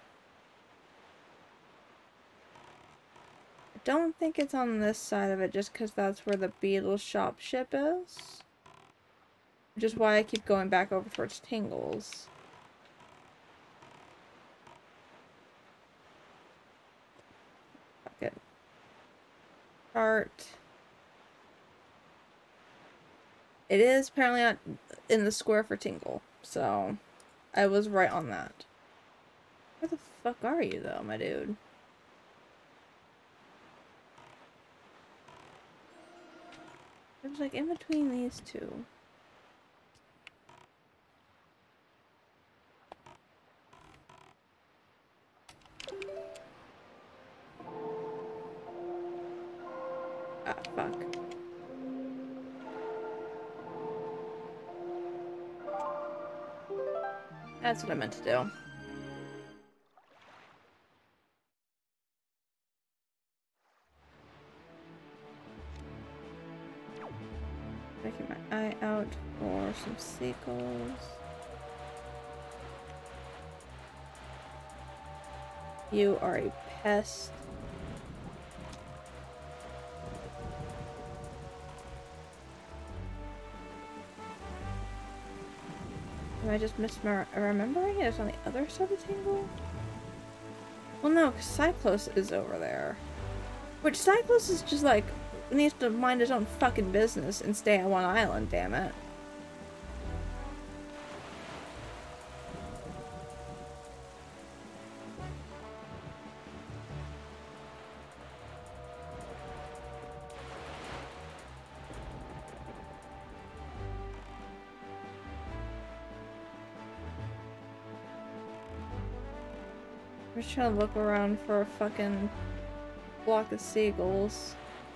Speaker 1: I don't think it's on this side of it just because that's where the Beetle shop ship is. Which is why I keep going back over towards Tingles. Fuck it. Chart. It is apparently not in the square for Tingle, so I was right on that. Where the fuck are you though, my dude? It was like in between these two. Ah, fuck. That's what I meant to do. Taking my eye out for some seagulls. You are a pest. Am I just remembering it? It's on the other side of Tingle? Well, no, because Cyclos is over there. Which Cyclos is just like, needs to mind his own fucking business and stay on one island, damn it. I'm just trying to look around for a fucking flock of seagulls.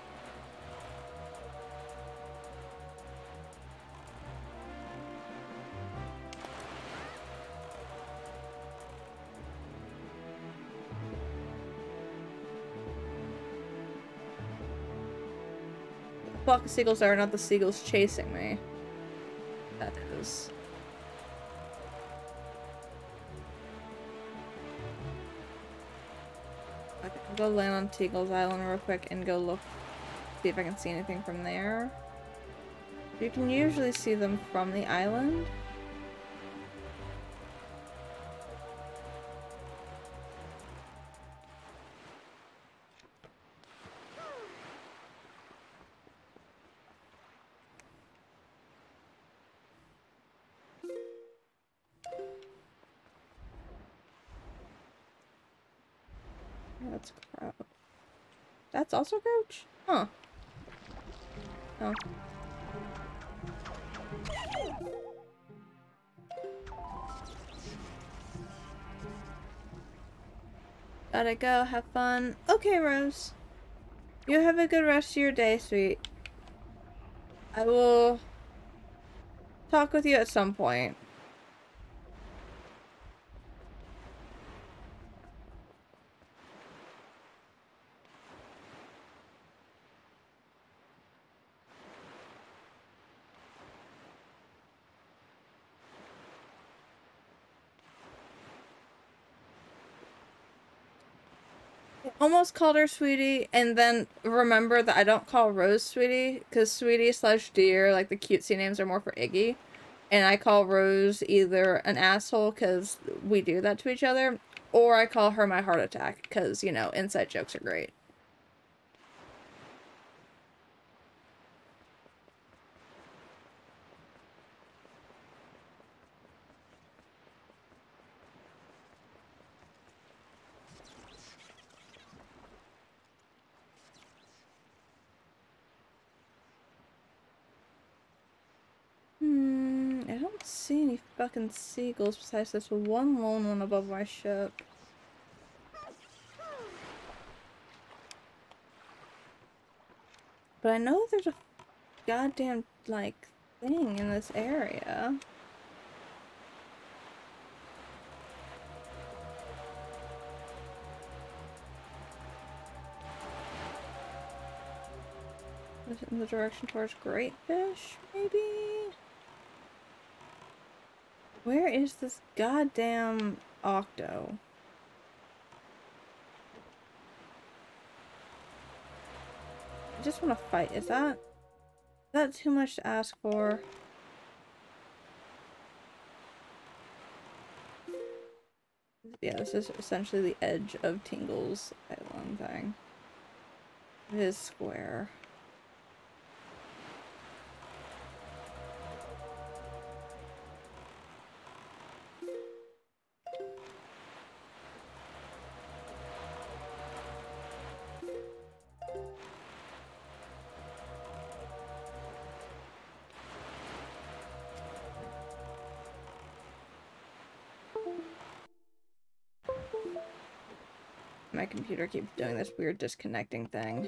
Speaker 1: The flock of seagulls are not the seagulls chasing me. That is. I'll go land on Tingle's Island real quick and go look, see if I can see anything from there. You can usually see them from the island. That's Crouch. That's also Crouch? Huh. Oh. Gotta go, have fun. Okay, Rose. You have a good rest of your day, sweet. I will talk with you at some point. Almost called her Sweetie, and then remember that I don't call Rose Sweetie, because Sweetie / Dear, like the cutesy names are more for Iggy. And I call Rose either an asshole because we do that to each other, or I call her my heart attack because, you know, inside jokes are great. I don't see any fucking seagulls besides this one lone one above my ship. But I know there's a goddamn, like, thing in this area. Is it in the direction towards Great Fish, maybe? Where is this goddamn octo? I just want to fight. Is that too much to ask for? Yeah, this is essentially the edge of Tingle's Island thing. It is square. My computer keeps doing this weird disconnecting thing.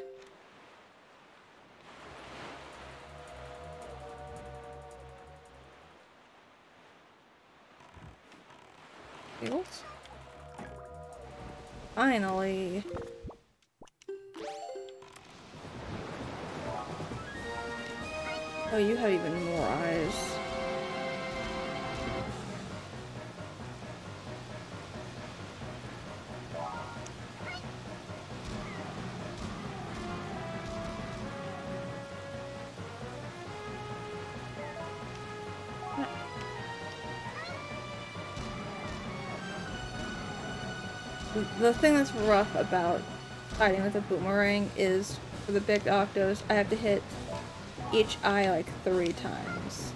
Speaker 1: Feels? Finally! Oh, you have even more eyes. The thing that's rough about fighting with a boomerang is, for the big octos, I have to hit each eye like 3 times.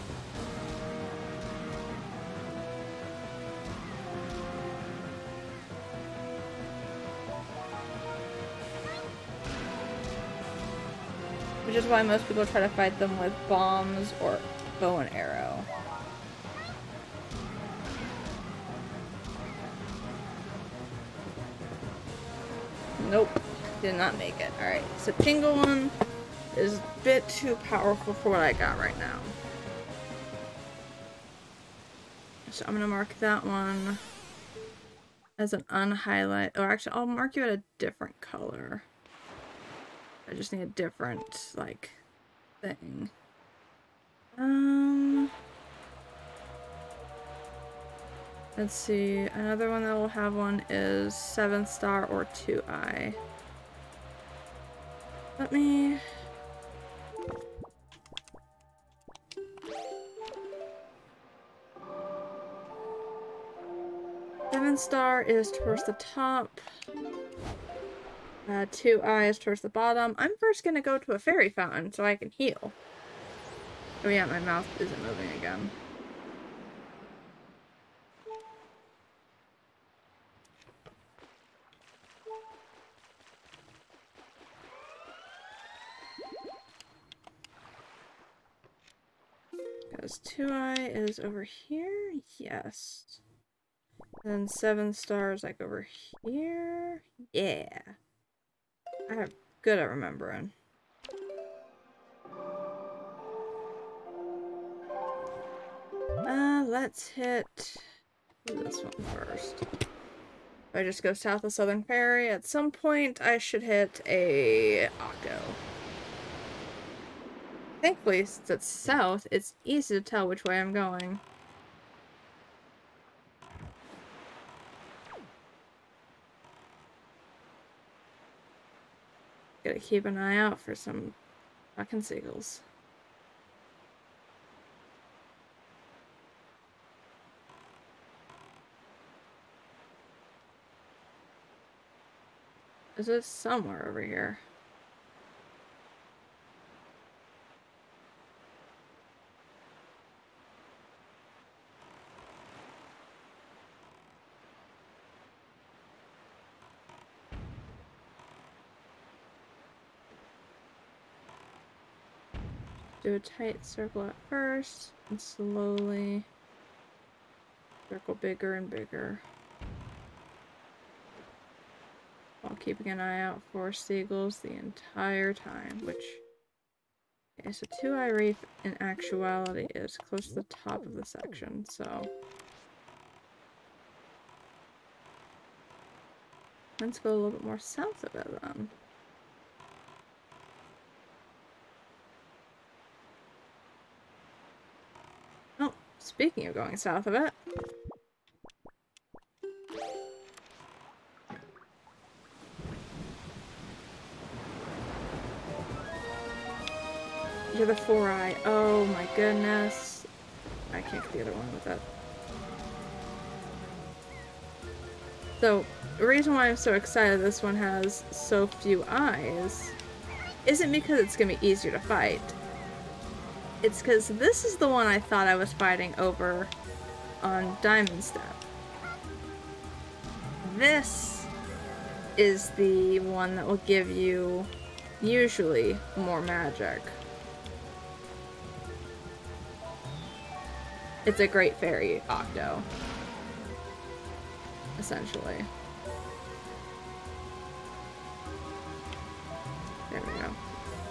Speaker 1: Which is why most people try to fight them with bombs or bow and arrow. Nope, did not make it. Alright, so Tingle one is a bit too powerful for what I got right now. So I'm gonna mark that one as an unhighlight. Or actually, I'll mark you at a different color. I just need a different, like, thing. Let's see, another one that will have one is 7th star or 2-eye. Let me... Seventh star is towards the top. 2-eye is towards the bottom. I'm first gonna go to a fairy fountain so I can heal. Oh yeah, my mouth isn't moving again. Because 2-eye is over here? Yes. And then 7 stars like over here? Yeah. I'm good at remembering. Let's hit this one first. If I just go south of Southern Ferry, at some point I should hit a octo. Thankfully, since it's south, it's easy to tell which way I'm going. Gotta keep an eye out for some fucking seagulls. Is it somewhere over here? Do a tight circle at first, and slowly circle bigger and bigger. While keeping an eye out for seagulls the entire time, which... Okay, so Two Eye Reef in actuality is close to the top of the section, so... Let's go a little bit more south of it then. Oh, speaking of going south of it... You're the Four Eye. Oh my goodness. I can't get the other one with it. So, the reason why I'm so excited this one has so few eyes isn't because it's gonna be easier to fight. It's because this is the one I thought I was fighting over on Diamond Step. This is the one that will give you, usually, more magic. It's a Great Fairy Octo. Essentially. There we go.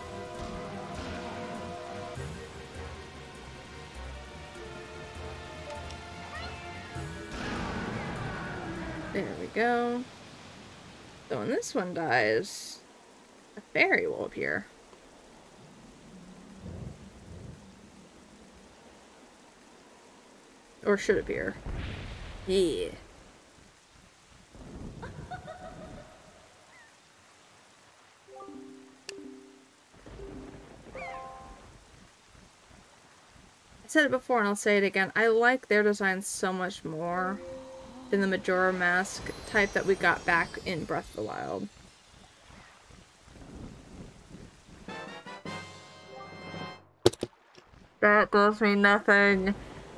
Speaker 1: There we go. So when this one dies, a fairy will appear. Or should appear. Yeah. I said it before and I'll say it again. I like their design so much more than the Majora Mask type that we got back in Breath of the Wild. That does me nothing.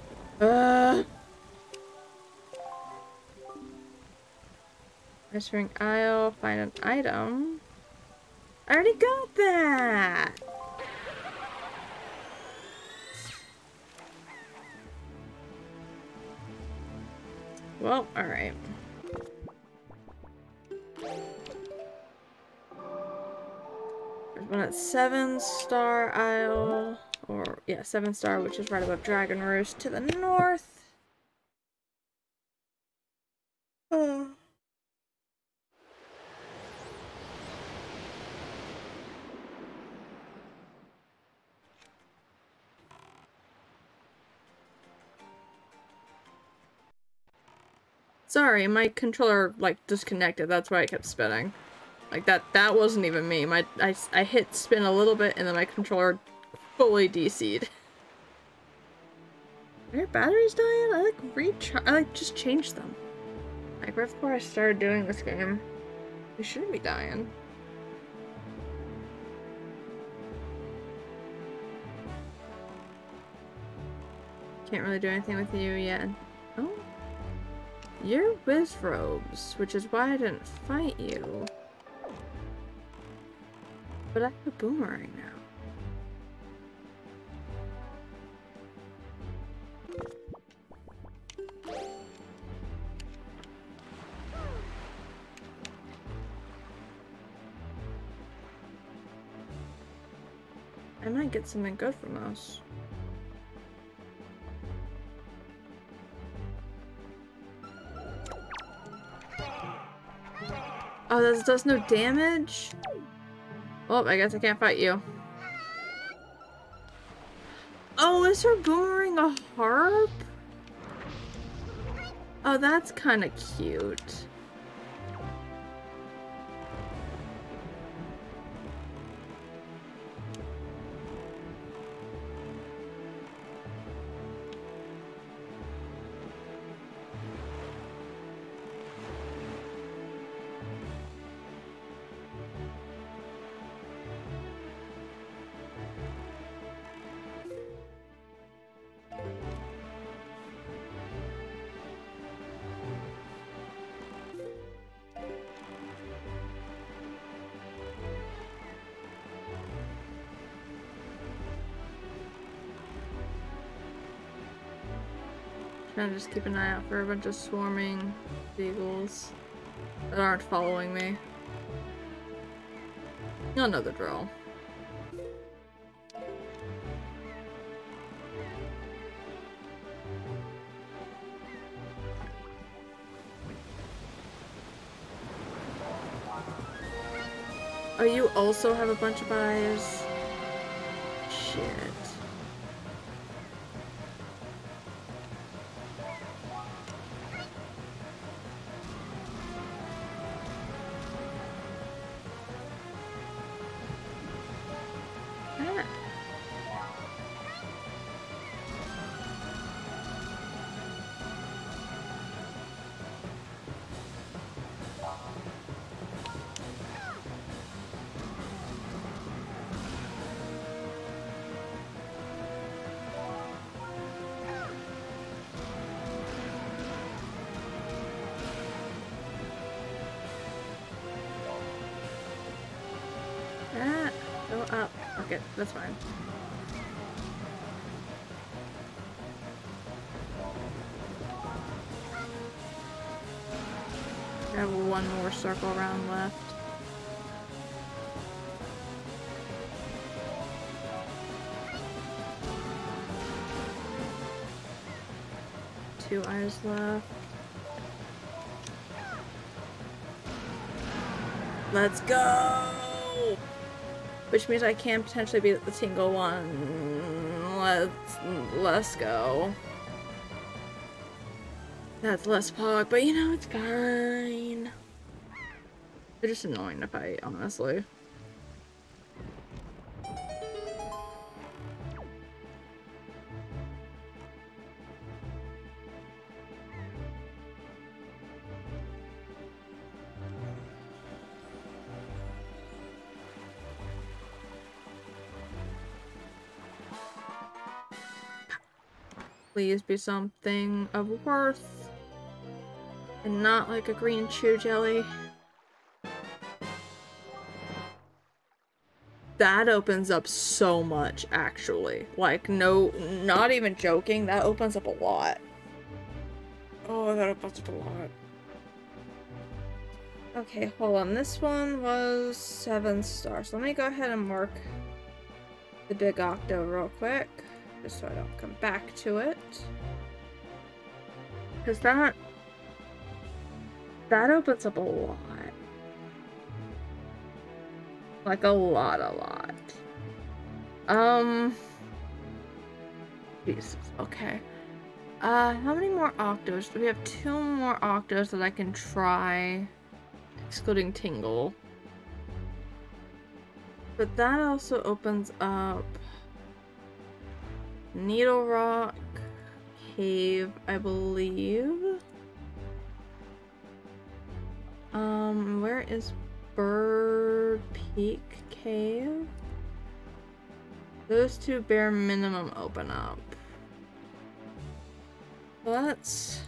Speaker 1: Entering aisle, find an item. I already got that! Well, alright. There's one at 7-star aisle. Or, yeah, 7-star, which is right above Dragon Roost to the north. Oh. Sorry, my controller, like, disconnected. That's why it kept spinning. Like, that wasn't even me. I hit spin a little bit, and then my controller fully DC'd. Are your batteries dying? I like just changed them. Like right before I started doing this game. They shouldn't be dying. Can't really do anything with you yet. Oh. You're Wizrobes, which is why I didn't fight you. But I have a boomerang now. I might get something good from those. Oh, that does no damage? Well, I guess I can't fight you. Oh, is her boomerang a harp? Oh, that's kind of cute. Trying to just keep an eye out for a bunch of swarming seagulls that aren't following me. You'll know the drill. Oh, you also have a bunch of eyes? Shit. Go up. Okay, that's fine. I have one more circle round left. Two eyes left. Let's go! Which means I can potentially be the Tingle one. Let's go. That's less pog, but you know, it's fine. They're just annoying to fight, honestly. Please be something of worth. And not like a green chew jelly. That opens up so much, actually. Like, no, not even joking, that opens up a lot. Oh, that opens up a lot. Okay, hold on. This one was 7 stars. Let me go ahead and mark the big octo real quick. Just so I don't come back to it. Because that opens up a lot. Like a lot. Jesus, okay. How many more octos? We have 2 more octos that I can try, excluding Tingle. But that also opens up Needle Rock Cave, I believe. Where is Bird Peak Cave? Those 2 bare minimum open up. Let's...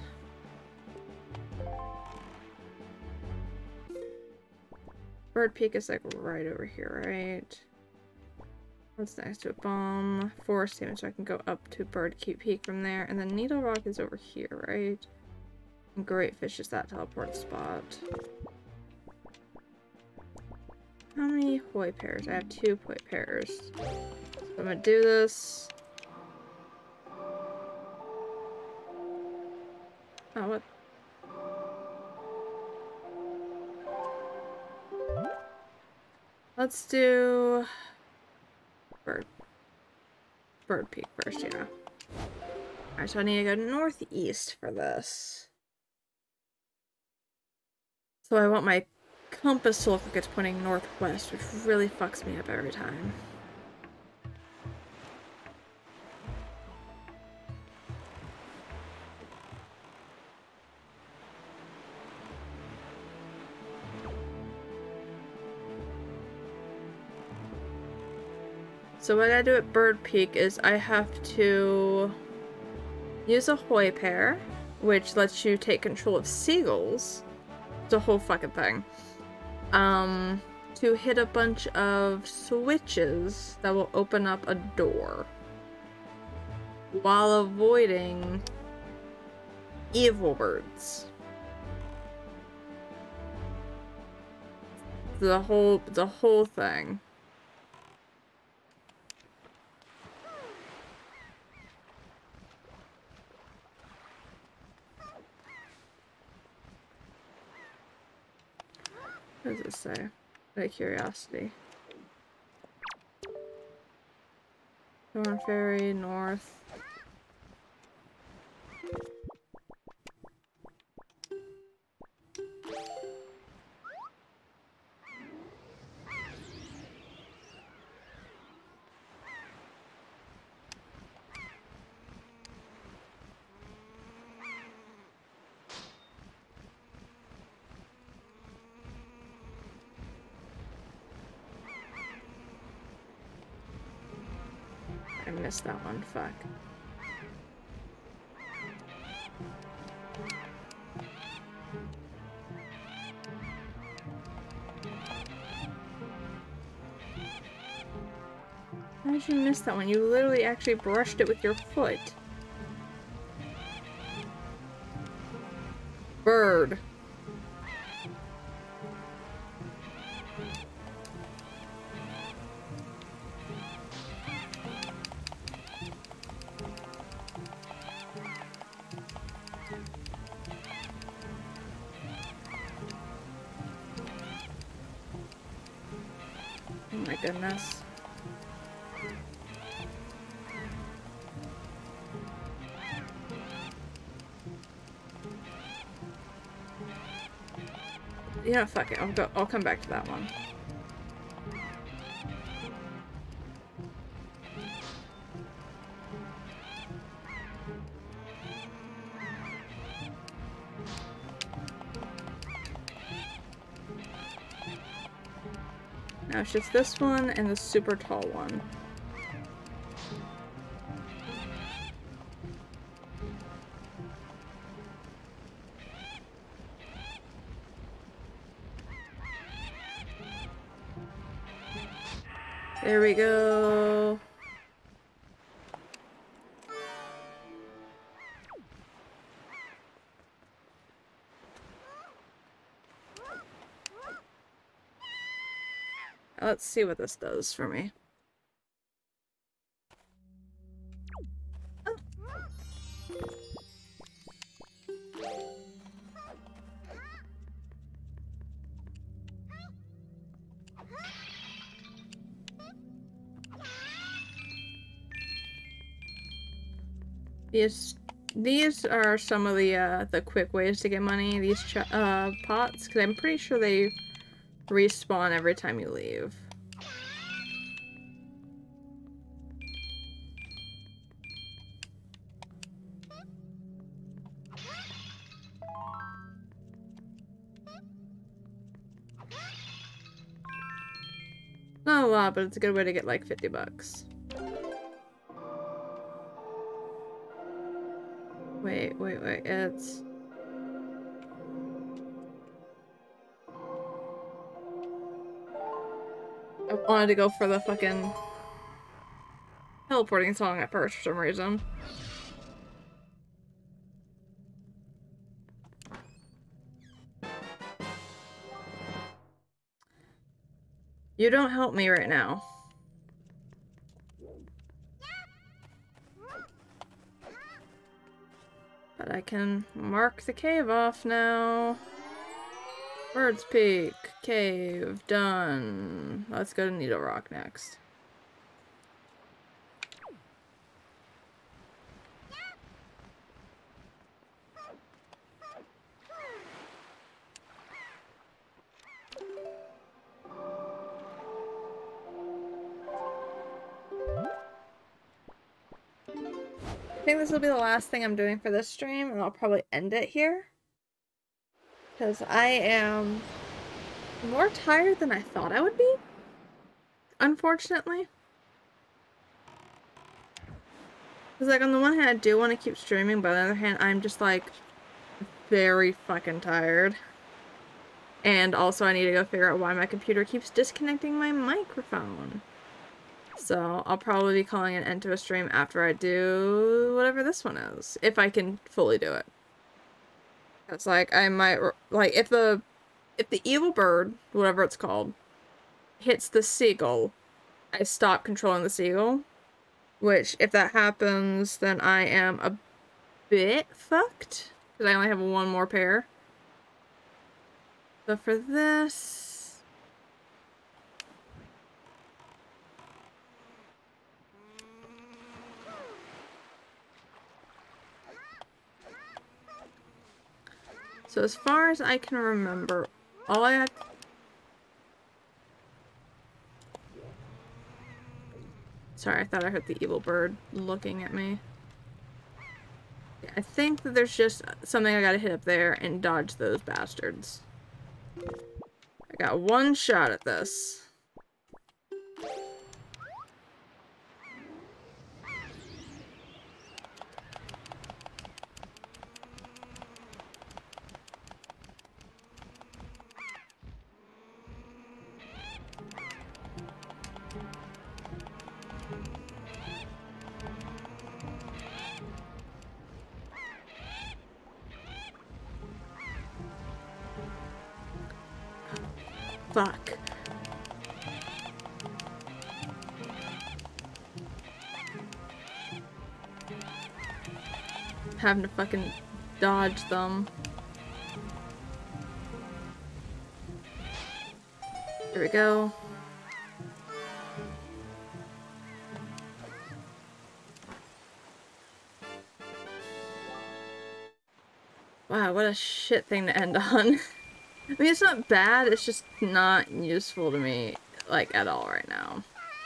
Speaker 1: Bird Peak is like right over here, right? That's next to a bomb. Forest Demon, so I can go up to Bird Peak from there. And then Needle Rock is over here, right? And Great Fish is that teleport spot. How many Hoi pairs? I have 2 Hoi pairs. So I'm gonna do this. Oh, what? Let's do Bird Peak first, yeah. Alright, so I need to go northeast for this. So I want my compass to look like it's pointing northwest, which really fucks me up every time. So what I do at Bird Peak is I have to use a Hoi pair, which lets you take control of seagulls. It's a whole fucking thing. To hit a bunch of switches that will open up a door while avoiding Evil birds. The whole thing. What does it say? Out of curiosity. Thorn Ferry, north. I missed that one, fuck. How did you miss that one? You literally actually brushed it with your foot. Bird. Oh my goodness. You know, fuck it. I'll come back to that one. Now it's just this one and the super tall one. There we go. Let's see what this does for me. Oh. These are some of the quick ways to get money. These pots, because I'm pretty sure they respawn every time you leave. Not a lot, but it's a good way to get like 50 bucks. Wait, it's... I wanted to go for the fucking teleporting song at first for some reason. You don't help me right now. But I can mark the cave off now. Bird's Peak, cave, done. Let's go to Needle Rock next. I think this will be the last thing I'm doing for this stream, and I'll probably end it here. Because I am more tired than I thought I would be, unfortunately. Because, like, on the one hand, I do want to keep streaming, but on the other hand, I'm just, like, very fucking tired. And also, I need to go figure out why my computer keeps disconnecting my microphone. So, I'll probably be calling an end to a stream after I do whatever this one is. If I can fully do it. Because, like, I might, like, if the evil bird, whatever it's called, hits the seagull, I stop controlling the seagull. Which, if that happens, then I am a bit fucked. Because I only have one more pair. So for this... So as far as I can remember, all I had... Sorry, I thought I heard the evil bird looking at me. Yeah, I think that there's just something I gotta hit up there and dodge those bastards. I got one shot at this. Fuck. Having to fucking dodge them. There we go. Wow, what a shit thing to end on. I mean, it's not bad, it's just not useful to me, like, at all right now.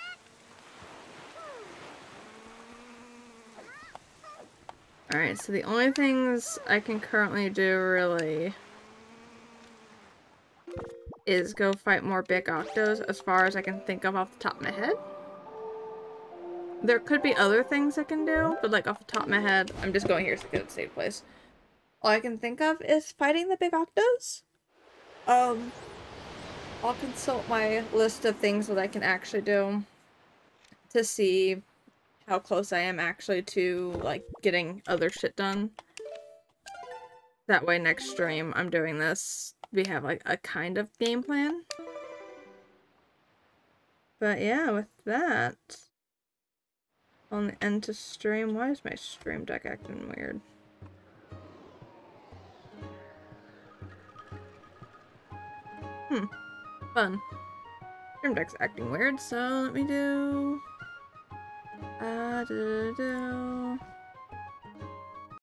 Speaker 1: Alright, so the only things I can currently do, really, is go fight more big octos, as far as I can think of off the top of my head. There could be other things I can do, but, like, off the top of my head, I'm just going here to get a safe place. All I can think of is fighting the big octos. I'll consult my list of things that I can actually do to see how close I am actually to, like, getting other shit done. That way next stream I'm doing this, we have, like, a kind of game plan. But yeah, with that, on the end to stream, why is my stream deck acting weird? Fun. Stream deck's acting weird, so let me do...